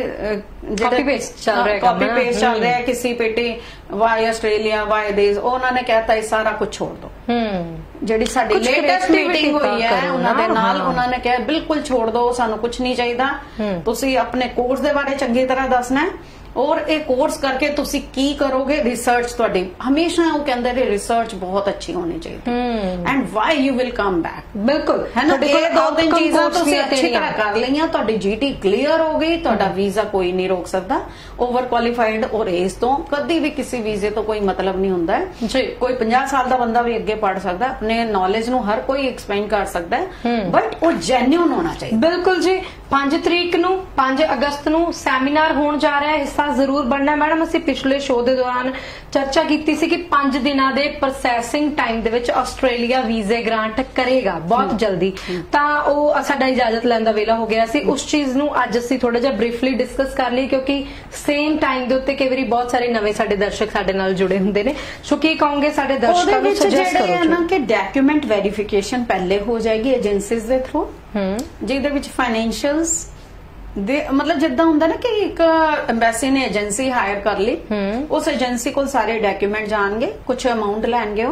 Speaker 1: ਕਾਪੀ ਪੇਸਟ ਚੱਲ
Speaker 2: ਰਿਹਾ ਕਿਸੇ ਪੇਟੀ ਵਾਈ ਆਸਟ੍ਰੇਲੀਆ ਵਾਈ ਦੇਸ। ਉਹਨਾਂ ਨੇ ਕਹਿਤਾ ਇਹ ਸਾਰਾ ਕੁਝ ਛੋੜ ਦੋ। ਜਿਹੜੀ ਸਾਡੀ ਲੇਟੈਸਟ ਮੀਟਿੰਗ ਹੋਈ ਹੈ ਉਹਨਾਂ ਦੇ ਨਾਲ, ਉਹਨਾਂ ਨੇ ਕਿਹਾ ਬਿਲਕੁਲ ਛੋੜ ਦੋ, ਸਾਨੂੰ ਕੁਝ ਨਹੀਂ ਚਾਹੀਦਾ। ਤੁਸੀਂ ਆਪਣੇ ਕੋਰਸ ਦੇ ਬਾਰੇ ਚੰਗੀ ਤਰ੍ਹਾਂ ਦੱਸਣਾ ਔਰ ਇਹ ਕੋਰਸ ਕਰਕੇ ਤੁਸੀਂ ਕੀ ਕਰੋਗੇ। ਰਿਸਰਚ ਤੁਹਾਡੀ ਹਮੇਸ਼ਾ ਉਹ ਕਹਿੰਦੇ ਨੇ ਰਿਸਰਚ ਬਹੁਤ ਅੱਛੀ ਹੋਣੀ ਚਾਹੀਦੀ and why you will come back. ਬਿਲਕੁਲ ਹੈ ਨਾ। ਇਹ 2-3 ਚੀਜ਼ਾਂ ਤੁਸੀਂ ਅੱਛੀ ਤਰ੍ਹਾਂ ਕਰ ਲਈਆਂ, ਤੁਹਾਡੀ ਜੀਟੀ ਕਲੀਅਰ ਹੋ ਗਈ, ਤੁਹਾਡਾ ਵੀਜ਼ਾ ਕੋਈ ਨਹੀਂ ਰੋਕ ਸਕਦਾ। ਓਵਰ ਕੁਆਲੀਫਾਈਡ ਔਰ ਏਜ ਤੋਂ ਕਦੀ ਵੀ ਕਿਸੇ ਵੀਜ਼ੇ ਤੋਂ ਕੋਈ ਮਤਲਬ ਨਹੀਂ ਹੁੰਦਾ ਜੀ। ਕੋਈ 50 ਸਾਲ ਦਾ ਬੰਦਾ ਵੀ ਅੱਗੇ ਪੜ ਸਕਦਾ, ਆਪਣੇ ਨੌਲੇਜ ਨੂੰ ਹਰ ਕੋਈ ਐਕਸਪੈਂਡ ਕਰ ਸਕਦਾ ਹੈ, ਬਟ ਉਹ ਜੈਨੂਇਨ ਹੋਣਾ ਚਾਹੀਦਾ।
Speaker 1: ਬਿਲਕੁਲ ਜੀ। 5 ਤਰੀਕ ਨੂੰ 5 ਅਗਸਤ ਨੂੰ ਸੈਮੀਨਾਰ ਹੋਣ ਜਾ ਰਿਹਾ ਹੈ, ਹਿੱਸਾ ਜ਼ਰੂਰ ਬਣਨਾ। ਮੈਡਮ ਅਸੀਂ ਪਿਛਲੇ ਸ਼ੋਅ ਦੇ ਦੌਰਾਨ ਚਰਚਾ ਕੀਤੀ ਸੀ ਕਿ 5 ਦਿਨਾਂ ਦੇ ਪ੍ਰੋਸੈਸਿੰਗ ਟਾਈਮ ਦੇ ਵਿੱਚ ਆਸਟ੍ਰੇਲੀਆ ਵੀਜ਼ੇ ਗ੍ਰਾਂਟ ਕਰੇਗਾ ਬਹੁਤ ਜਲਦੀ। ਤਾਂ ਉਹ ਸਾਡਾ ਇਜਾਜ਼ਤ ਲੈਣ ਦਾ ਵੇਲਾ ਹੋ ਗਿਆ ਸੀ। ਉਸ ਚੀਜ਼ ਨੂੰ ਅੱਜ ਅਸੀਂ ਥੋੜਾ ਜਿਹਾ ਬਰੀਫਲੀ ਡਿਸਕਸ ਕਰ ਲਈ ਕਿਉਂਕਿ ਸੇਮ ਟਾਈਮ ਦੇ ਉੱਤੇ ਕਈ ਵਾਰੀ ਬਹੁਤ ਸਾਰੇ ਨਵੇਂ ਸਾਡੇ ਦਰਸ਼ਕ ਸਾਡੇ ਨਾਲ ਜੁੜੇ ਹੁੰਦੇ ਨੇ। ਸੋ ਕੀ ਕਹੋਗੇ ਸਾਡੇ ਦਰਸ਼ਕਾਂ ਨੂੰ ਸੁਜੈਸਟ ਕਰੋ
Speaker 2: ਨਾ ਕਿ ਡਾਕੂਮੈਂਟ ਵੈਰੀਫਿਕੇਸ਼ਨ ਪਹਿਲੇ ਹੋ ਜਾਏਗੀ ਏਜੰਸੀਜ਼ ਦੇ ਥਰੂ, ਜਿਹਦੇ ਵਿੱਚ ਫਾਈਨੈਂਸ਼ੀਅਲਸ ਦੇ ਮਤਲਬ ਜਿੱਦਾਂ ਹੁੰਦਾ ਨਾ ਕਿ ਇੱਕ ਐਮਬੈਸੀ ਨੇ ਏਜੰਸੀ ਹਾਇਰ ਕਰ ਲਈ, ਉਸ ਏਜੰਸੀ ਕੋਲ ਸਾਰੇ ਡਾਕੂਮੈਂਟ ਜਾਣਗੇ, ਕੁਝ ਅਮਾਉਂਟ ਲੈਣਗੇ ਉਹ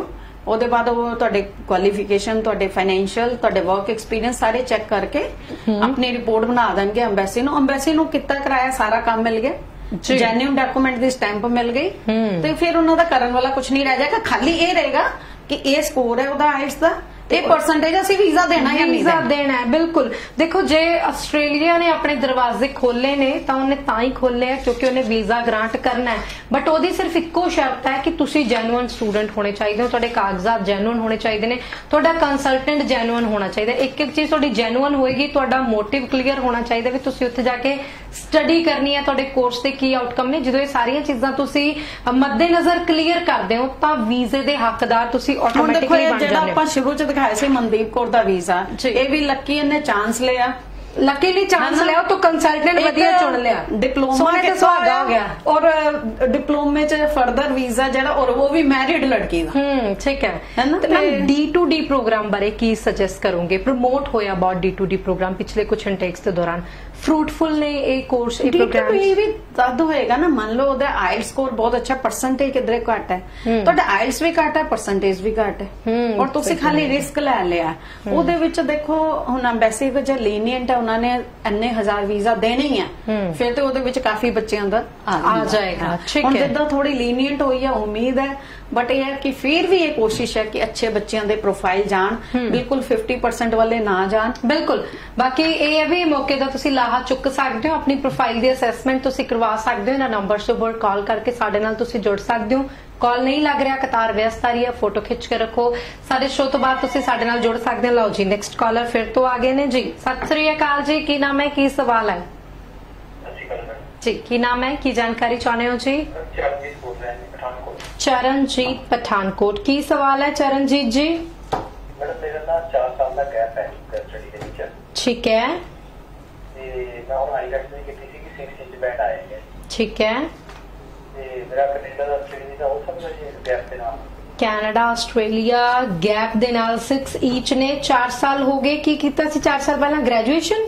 Speaker 2: ਉਹਦੇ ਬਾਅਦ ਉਹ ਤੁਹਾਡੇ ਕੁਆਲੀਫਿਕੇਸ਼ਨ, ਤੁਹਾਡੇ ਫਾਈਨੈਂਸ਼ੀਅਲ, ਤੁਹਾਡੇ ਵਰਕ ਐਕਸਪੀਰੀਅੰਸ ਸਾਰੇ ਚੈੱਕ ਕਰਕੇ ਆਪਣੀ ਰਿਪੋਰਟ ਬਣਾ ਦੇਣਗੇ ਐਮਬੈਸੀ ਨੂੰ ਕਿੱਤਾ ਕਰਾਇਆ ਸਾਰਾ ਕੰਮ ਮਿਲ ਗਿਆ, ਜੈਨੂਇਨ ਡਾਕੂਮੈਂਟ ਦੀ ਸਟੈਂਪ ਮਿਲ ਗਈ, ਤੇ ਫਿਰ ਉਹਨਾਂ ਦਾ ਕਰਨ ਵਾਲਾ ਕੁਝ ਨਹੀਂ ਰਹਿ ਜਾਏਗਾ। ਖਾਲੀ ਇਹ ਰਹੇਗਾ ਕਿ ਇਹ ਸਕੋਰ ਹੈ ਉਹਦਾ ਆਇਲਸ ਦਾ, ਇਹ ਪਰਸੈਂਟੇਜ ਅਸੀਂ ਵੀਜ਼ਾ ਦੇਣਾ ਹੈ,
Speaker 1: ਵੀਜ਼ਾ ਦੇਣਾ ਹੈ। ਬਿਲਕੁਲ, ਦੇਖੋ ਜੇ ਆਸਟ੍ਰੇਲੀਆ ਨੇ ਆਪਣੇ ਦਰਵਾਜ਼ੇ ਖੋਲੇ ਨੇ ਤਾਂ ਉਹਨੇ ਤਾਂ ਹੀ ਖੋਲੇ ਆ ਕਿਉਂਕਿ ਉਹਨੇ ਵੀਜ਼ਾ ਗ੍ਰਾਂਟ ਕਰਨਾ ਹੈ, ਬਟ ਉਹਦੀ ਸਿਰਫ ਇੱਕੋ ਸ਼ਰਤ ਹੈ ਕਿ ਤੁਸੀਂ ਜੈਨੂਇਨ ਸਟੂਡੈਂਟ ਹੋਣੇ ਚਾਹੀਦੇ ਹੋ, ਤੁਹਾਡੇ ਕਾਗਜ਼ਾਤ ਜੈਨੂਇਨ ਹੋਣੇ ਚਾਹੀਦੇ ਨੇ, ਤੁਹਾਡਾ ਕੰਸਲਟੈਂਟ ਜੈਨੂਇਨ ਹੋਣਾ ਚਾਹੀਦਾ। ਇੱਕ ਚੀਜ਼ ਤੁਹਾਡੀ ਜੈਨੂਇਨ ਹੋਏਗੀ, ਤੁਹਾਡਾ ਮੋਟਿਵ ਕਲੀਅਰ ਹੋਣਾ ਚਾਹੀਦਾ ਵੀ ਤੁਸੀਂ ਉੱਥੇ ਜਾ ਕੇ ਸਟੱਡੀ ਕਰਨੀ ਹੈ, ਤੁਹਾਡੇ ਕੋਰਸ ਦੇ ਕੀ ਆਊਟਕਮ ਨੇ। ਜਦੋਂ ਇਹ ਸਾਰੀਆਂ ਚੀਜ਼ਾਂ ਤੁਸੀਂ ਮੱਦੇਨਜ਼ਰ ਕਲੀਅਰ ਕਰਦੇ ਹੋ ਤਾਂ ਵੀਜ਼ੇ ਦੇ ਹੱਕਦਾਰ ਤੁਸੀਂ ਆਟੋਮੈਟਿਕਲੀ ਬਣ ਜਾਂਦੇ ਹੋ।
Speaker 2: ਆਪਾਂ ਸ਼ੁਰੂ ਚ ਦਿਖਾਇਆ ਸੀ ਮਨਦੀਪ ਕੌਰ ਦਾ ਵੀਜ਼ਾ, ਇਹ ਵੀ ਲੱਕੀ ਇਹਨੇ ਚਾਂਸ ਲਿਆ,
Speaker 1: ਲੱकीली चांस लिया तो कंसल्टेंट वधिया चुन लिया,
Speaker 2: डिप्लोमा के सुहागा हो गया, और डिप्लोमे च फर्दर वीजा जेड़ा और वो भी मैरिड लड़की दा।
Speaker 1: ठीक है ना। तो D2D प्रोग्राम बारे की सजेस्ट करोगे? प्रमोट होया अबाउट D2D प्रोग्राम पिछले कुछ इंटेक्स के दौरान, फ्रूटफुल ने ਇਹ ਕੋਰਸ ਇਹ ਪ੍ਰੋਗਰਾਮ
Speaker 2: D2D ਵੀ ਤਦ ਹੋਏਗਾ ਨਾ, ਮੰਨ ਲਓ ਉਹਦਾ ਆਇਲਸ ਸਕੋਰ ਬਹੁਤ ਅੱਛਾ, ਪਰਸੈਂਟੇਜ ਕਿਧਰੇ ਘੱਟ ਹੈ, ਤੁਹਾਡਾ ਆਇਲਸ ਵੀ ਘੱਟ ਹੈ, ਪਰਸੈਂਟੇਜ ਵੀ ਘੱਟ ਹੈ, ਔਰ ਤੁਸੀਂ ਖਾਲੀ ਰਿਸਕ ਲੈ ਲਿਆ। ਉਹਦੇ ਵਿੱਚ ਦੇਖੋ ਹੁਣ ਐਮਬੈਸੀ ਵਿੱਚ ਜੇ ਲੀਨੀਅੰਟ ਹੈ, ਉਹਨਾਂ ਨੇ ਇੰਨੇ ਹਜ਼ਾਰ ਵੀਜ਼ਾ ਦੇਣੇ ਹੀ ਆ, ਫਿਰ ਤੇ ਉਹਦੇ ਵਿੱਚ ਕਾਫੀ ਬੱਚਿਆਂ ਦਾ ਆ ਜਾਏਗਾ। ਹੁਣ ਜਿੱਦਾਂ ਥੋੜੀ ਲੀਨੀਅੰਟ ਹੋਈ ਹੈ, ਉਮੀਦ ਹੈ, ਬਟ ਇਹ ਹੈ ਕਿ ਫਿਰ ਵੀ ਇਹ ਕੋਸ਼ਿਸ਼ ਹੈ ਕਿ ਅੱਛੇ ਬੱਚਿਆਂ ਦੇ ਪ੍ਰੋਫਾਈਲ ਜਾਣ, ਬਿਲਕੁਲ 50% ਵਾਲੇ ਨਾ ਜਾਣ।
Speaker 1: ਬਿਲਕੁਲ, ਬਾਕੀ ਇਹ ਹੈ ਵੀ ਮੌਕੇ ਦਾ ਤੁਸੀਂ ਲਾਹਾ ਚੁੱਕ ਸਕਦੇ ਹੋ, ਆਪਣੀ ਪ੍ਰੋਫਾਈਲ ਦੀ ਅਸੈਸਮੈਂਟ ਤੁਸੀਂ ਕਰਵਾ ਸਕਦੇ ਹੋ, ਇਹਨਾਂ ਨੰਬਰਸ ਉੱਪਰ ਕਾਲ ਕਰਕੇ ਸਾਡੇ ਨਾਲ ਤੁਸੀਂ ਜੁੜ ਸਕਦੇ ਹੋ। ਕਾਲ ਨਹੀਂ ਲੱਗ ਰਿਹਾ, ਕਤਾਰ ਵਿਅਸਤ ਆ ਰਹੀ ਹੈ, ਫੋਟੋ ਖਿੱਚ ਕੇ ਰੱਖੋ। ਸਾਡੇ ਸ਼ੋਅ ਤੋਂ ਬਾਅਦ ਤੁਸੀਂ ਸਾਡੇ ਨਾਲ ਜੁੜ ਸਕਦੇ ਹੋ। ਲਓ ਜੀ, ਨੈਕਸਟ ਕਾਲਰ ਫਿਰ ਤੋਂ ਆ ਗਏ ਨੇ ਜੀ। ਸਤਿ ਸ੍ਰੀ ਅਕਾਲ ਜੀ, ਕੀ ਨਾਮ ਹੈ, ਕੀ ਸਵਾਲ ਹੈ ਜੀ? ਕੀ ਨਾਮ ਹੈ, ਕੀ ਜਾਣਕਾਰੀ ਚਾਹੁੰਦੇ ਹੋ ਜੀ? ਚਰਨਜੀਤ ਪਠਾਨਕੋਟ, ਕੀ ਸਵਾਲ ਹੈ ਚਰਨਜੀਤ ਜੀ?
Speaker 5: मैडम मेरा ना 4 साल का गैप है स्टडी के ਵਿੱਚ।
Speaker 1: ठीक है,
Speaker 5: मैं और आईलेट्स में ਕੀਤੀ ਸੀ कि 6 इंच बैंड आएंगे।
Speaker 1: ठीक है,
Speaker 5: ਤੇ ਮੇਰਾ ਕੈਨੇਡਾ ਦਾ ਸਟੱਡੀ ਦਾ ਹੋ ਸਕਦਾ ਜੀ ਗੈਪ ਦੇ ਨਾਲ?
Speaker 1: ਕੈਨੇਡਾ ਆਸਟ੍ਰੇਲੀਆ ਗੈਪ ਦੇ ਨਾਲ 6 ਈਚ ਨੇ, 4 ਸਾਲ ਹੋ ਗਏ। ਕੀ ਕੀਤਾ ਸੀ 4 ਸਾਲ ਪਹਿਲਾਂ? ਗ੍ਰੈਜੂਏਸ਼ਨ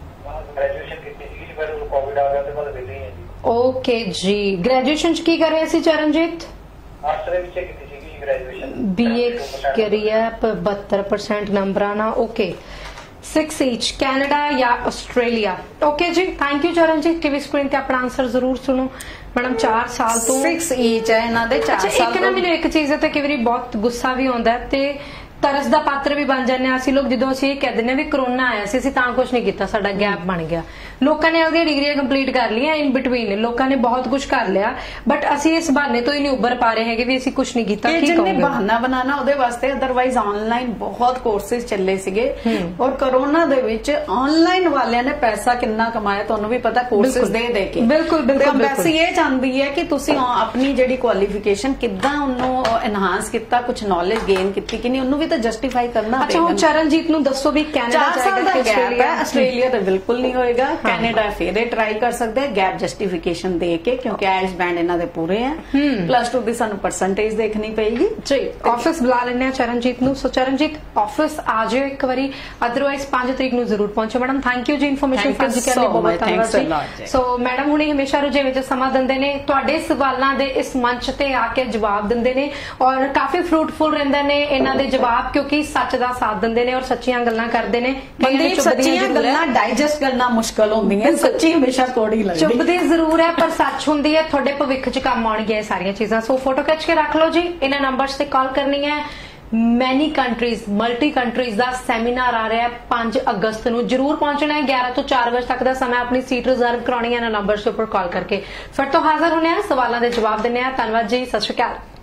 Speaker 5: ਕੀਤੀ ਸੀ, ਪਰ ਕੋਵਿਡ ਆ ਗਿਆ ਤੇ ਬਾਅਦ ਮਿਲ ਨਹੀਂ ਹੈ ਜੀ।
Speaker 1: ਓਕੇ ਜੀ, ਗ੍ਰੈਜੂਏਸ਼ਨ ਚ ਕੀ ਕਰ ਰਹੇ ਸੀ ਚਰਨਜੀਤ?
Speaker 5: ਆਸਟ੍ਰੇਲੀਆ ਵਿੱਚ ਕੀਤੀ ਸੀ ਗ੍ਰੈਜੂਏਸ਼ਨ,
Speaker 1: बीए करी है 72% नंबरां ना। ओके, 6 ईच कैनेडा या आस्ट्रेलिया। ओके जी, thank you Charanjit. TV screen ते अपना आंसर जरूर सुनो मैडम। 4 साल तो
Speaker 2: 6 ईच है इन्हां दे 4 साल।
Speaker 1: एक ना मैंने एक चीज है ते कई वारी बहुत गुस्सा भी आउंदा है ते तरस ਦਾ ਪਾਤਰ ਵੀ ਬਣ ਜਾਂਦੇ ਆ ਅਸੀਂ ਲੋਕ, ਜਦੋਂ ਅਸੀਂ ਇਹ ਕਹਿ ਦਿੰਦੇ ਵੀ ਕਰੋਨਾ ਆਇਆ ਸੀ ਅਸੀਂ ਤਾਂ ਕੁਝ ਨਹੀਂ ਕੀਤਾ, ਸਾਡਾ ਗੈਪ ਬਣ ਗਿਆ। ਲੋਕਾਂ ਨੇ ਆਪਣੀਆਂ ਡਿਗਰੀਆਂ ਕੰਪਲੀਟ ਕਰ ਲਈਆਂ, ਇਨ ਬਿਟਵੀਨ ਲੋਕਾਂ ਨੇ ਬਹੁਤ ਕੁਝ ਕਰ ਲਿਆ, ਬਟ ਅਸੀਂ ਇਸ ਬਹਾਨੇ ਤੋਂ ਹੀ ਨਹੀਂ ਉੱਭਰ ਪਾ ਰਹੇ ਹੈਗੇ ਵੀ ਅਸੀਂ ਕੁਝ ਨਹੀਂ ਕੀਤਾ। ਕੀ ਕਹੋਗੇ?
Speaker 2: ਬਹਾਨਾ ਬਣਾਣਾ ਉਹਦੇ ਵਾਸਤੇ, ਅਦਰਵਾਈਜ਼ ਆਨਲਾਈਨ ਬਹੁਤ ਕੋਰਸਿਸ ਚੱਲੇ ਸੀਗੇ, ਔਰ ਕਰੋਨਾ ਦੇ ਵਿੱਚ ਆਨਲਾਈਨ ਵਾਲਿਆਂ ਨੇ ਪੈਸਾ ਕਿੰਨਾ ਕਮਾਇਆ ਤੁਹਾਨੂੰ ਵੀ ਪਤਾ, ਕੋਰਸਿਸ ਦੇ ਦੇ ਕੇ।
Speaker 1: ਬਿਲਕੁਲ ਬਿਲਕੁਲ।
Speaker 2: ਐਮਬੈਸੀ ਇਹ ਚਾਹੁੰਦੀ ਹੈ ਕਿ ਤੁਸੀਂ ਆਪਣੀ ਜਿਹੜੀ ਕੁਆਲੀਫਿਕੇਸ਼ਨ ਕਿੱਦਾਂ ਉਹਨੂੰ ਐਨਹਾਂਸ ਕੀਤਾ, ਕੁਝ ਨੌਲੇਜ ਗੇਨ ਕੀਤੀ ਕਿ ਨਹੀਂ, ਉਹਨੂੰ ਵੀ ਤਾਂ ਜਸਟੀਫਾਈ ਕਰਨਾ।
Speaker 1: ਅੱਛਾ, ਹੁਣ ਚਰਨਜੀਤ ਨੂੰ ਦੱਸੋ ਵੀ ਕੈਨੇਡਾ ਜਾਏਗਾ ਕਿ ਆਸਟ੍ਰੇਲੀਆ?
Speaker 2: ਆਸਟ੍ਰੇਲੀਆ ਤਾਂ ਬਿਲਕੁਲ ਨਹੀਂ ਹੋਏਗਾ, ਕੈਨੇਡਾ ਫਿਰ ਇਹ ਟਰਾਈ ਕਰ ਸਕਦੇ ਗੈਪ ਜਸਟੀਫਿਕੇਸ਼ਨ ਦੇ ਕੇ, ਕਿਉਂਕਿ ਆਇਲਸ ਬੈਂਡ ਇਹਨਾਂ ਦੇ ਪੂਰੇ ਆ। +2 ਦੀ ਸਾਨੂੰ ਪਰਸੈਂਟੇਜ ਦੇਖਣੀ ਪਏਗੀ ਜੀ।
Speaker 1: ਆਫਿਸ ਬੁਲਾ ਲੈਣੇ ਆ ਚਰਨਜੀਤ ਨੂੰ। ਸੋ ਚਰਨਜੀਤ ਆਫਿਸ ਆ ਜਾਓ ਇੱਕ ਵਾਰੀ, ਅਦਰਵਾਈਜ਼ 5 ਤਰੀਕ ਨੂੰ ਜ਼ਰੂਰ ਪਹੁੰਚੋ। ਮੈਡਮ ਥੈਂਕ ਯੂ ਜੀ, ਇਨਫੋਰਮੇਸ਼ਨ ਸਾਂਝੀ ਕਰਨ ਲਈ ਬਹੁਤ ਧੰਨਵਾਦ ਜੀ। ਸੋ ਮੈਡਮ ਹੁਣੇ ਹਮੇਸ਼ਾ ਰੁਝੇਵੇਂ ਵਿੱਚ ਸਮਾਂ ਦਿੰਦੇ ਨੇ, ਤੁਹਾਡੇ ਸਵਾਲਾਂ ਦੇ ਇਸ ਮੰਚ ਤੇ ਆ ਕੇ ਜਵਾਬ ਦਿੰਦੇ ਨੇ, ਔਰ ਕਾਫੀ ਫਰੂਟਫੁਲ ਰਹਿੰਦੇ ਨੇ ਇਹਨਾਂ ਦੇ ਜਵਾਬ, ਕਿਉਂਕਿ ਸੱਚ ਦਾ ਸਾਥ ਦਿੰਦੇ ਨੇ ਔਰ ਸੱਚੀਆਂ ਗੱਲਾਂ ਕਰਦੇ ਨੇ।
Speaker 2: ਸੱਚੀਆਂ ਗੱਲਾਂ ਡਾਈਜੈਸਟ ਕਰਨਾ ਮੁਸ਼ਕਲ ਹੁੰਦੀਆਂ, ਸੱਚੀ ਹਮੇਸ਼ਾ ਕੋੜੀ ਲੱਗਦੀ,
Speaker 1: ਚੁੱਭਦੀ ਜ਼ਰੂਰ ਹੈ ਪਰ ਸੱਚ ਹੁੰਦੀ ਹੈ। ਤੁਹਾਡੇ ਭਵਿੱਖ 'ਚ ਕੰਮ ਆਉਣਗੀਆਂ ਇਹ ਸਾਰੀਆਂ ਚੀਜ਼ਾਂ। ਸੋ ਫੋਟੋ ਖਿੱਚ ਕੇ ਰੱਖ ਲਓ ਜੀ, ਇਹਨਾਂ ਨੰਬਰਸ ਤੇ ਕਾਲ ਕਰਨੀ ਹੈ। ਮੈਨੀ ਕੰਟਰੀਜ਼, ਮਲਟੀ ਕੰਟਰੀਜ਼ ਦਾ ਸੈਮੀਨਾਰ ਆ ਰਿਹਾ 5 ਅਗਸਤ ਨੂੰ, ਜਰੂਰ ਪਹੁੰਚਣਾ ਹੈ। 11 ਤੋਂ 4 ਵਜੇ ਤੱਕ ਦਾ ਸਮਾਂ, ਆਪਣੀ ਸੀਟ ਰਿਜ਼ਰਵ ਕਰਾਉਣੀ ਹੈ ਇਹਨਾਂ ਨੰਬਰਸ ਉੱਪਰ ਕਾਲ ਕਰਕੇ। ਫਿਰ ਤੋਂ ਹਾਜ਼ਰ ਹੋਣੇ ਆ, ਸਵਾਲਾਂ ਦੇ ਜਵਾਬ ਦਿੰਨੇ ਆ। ਧੰਨਵਾਦ ਜੀ, ਸਤਿ ਸ਼੍ਰੀ ਅਕਾਲ।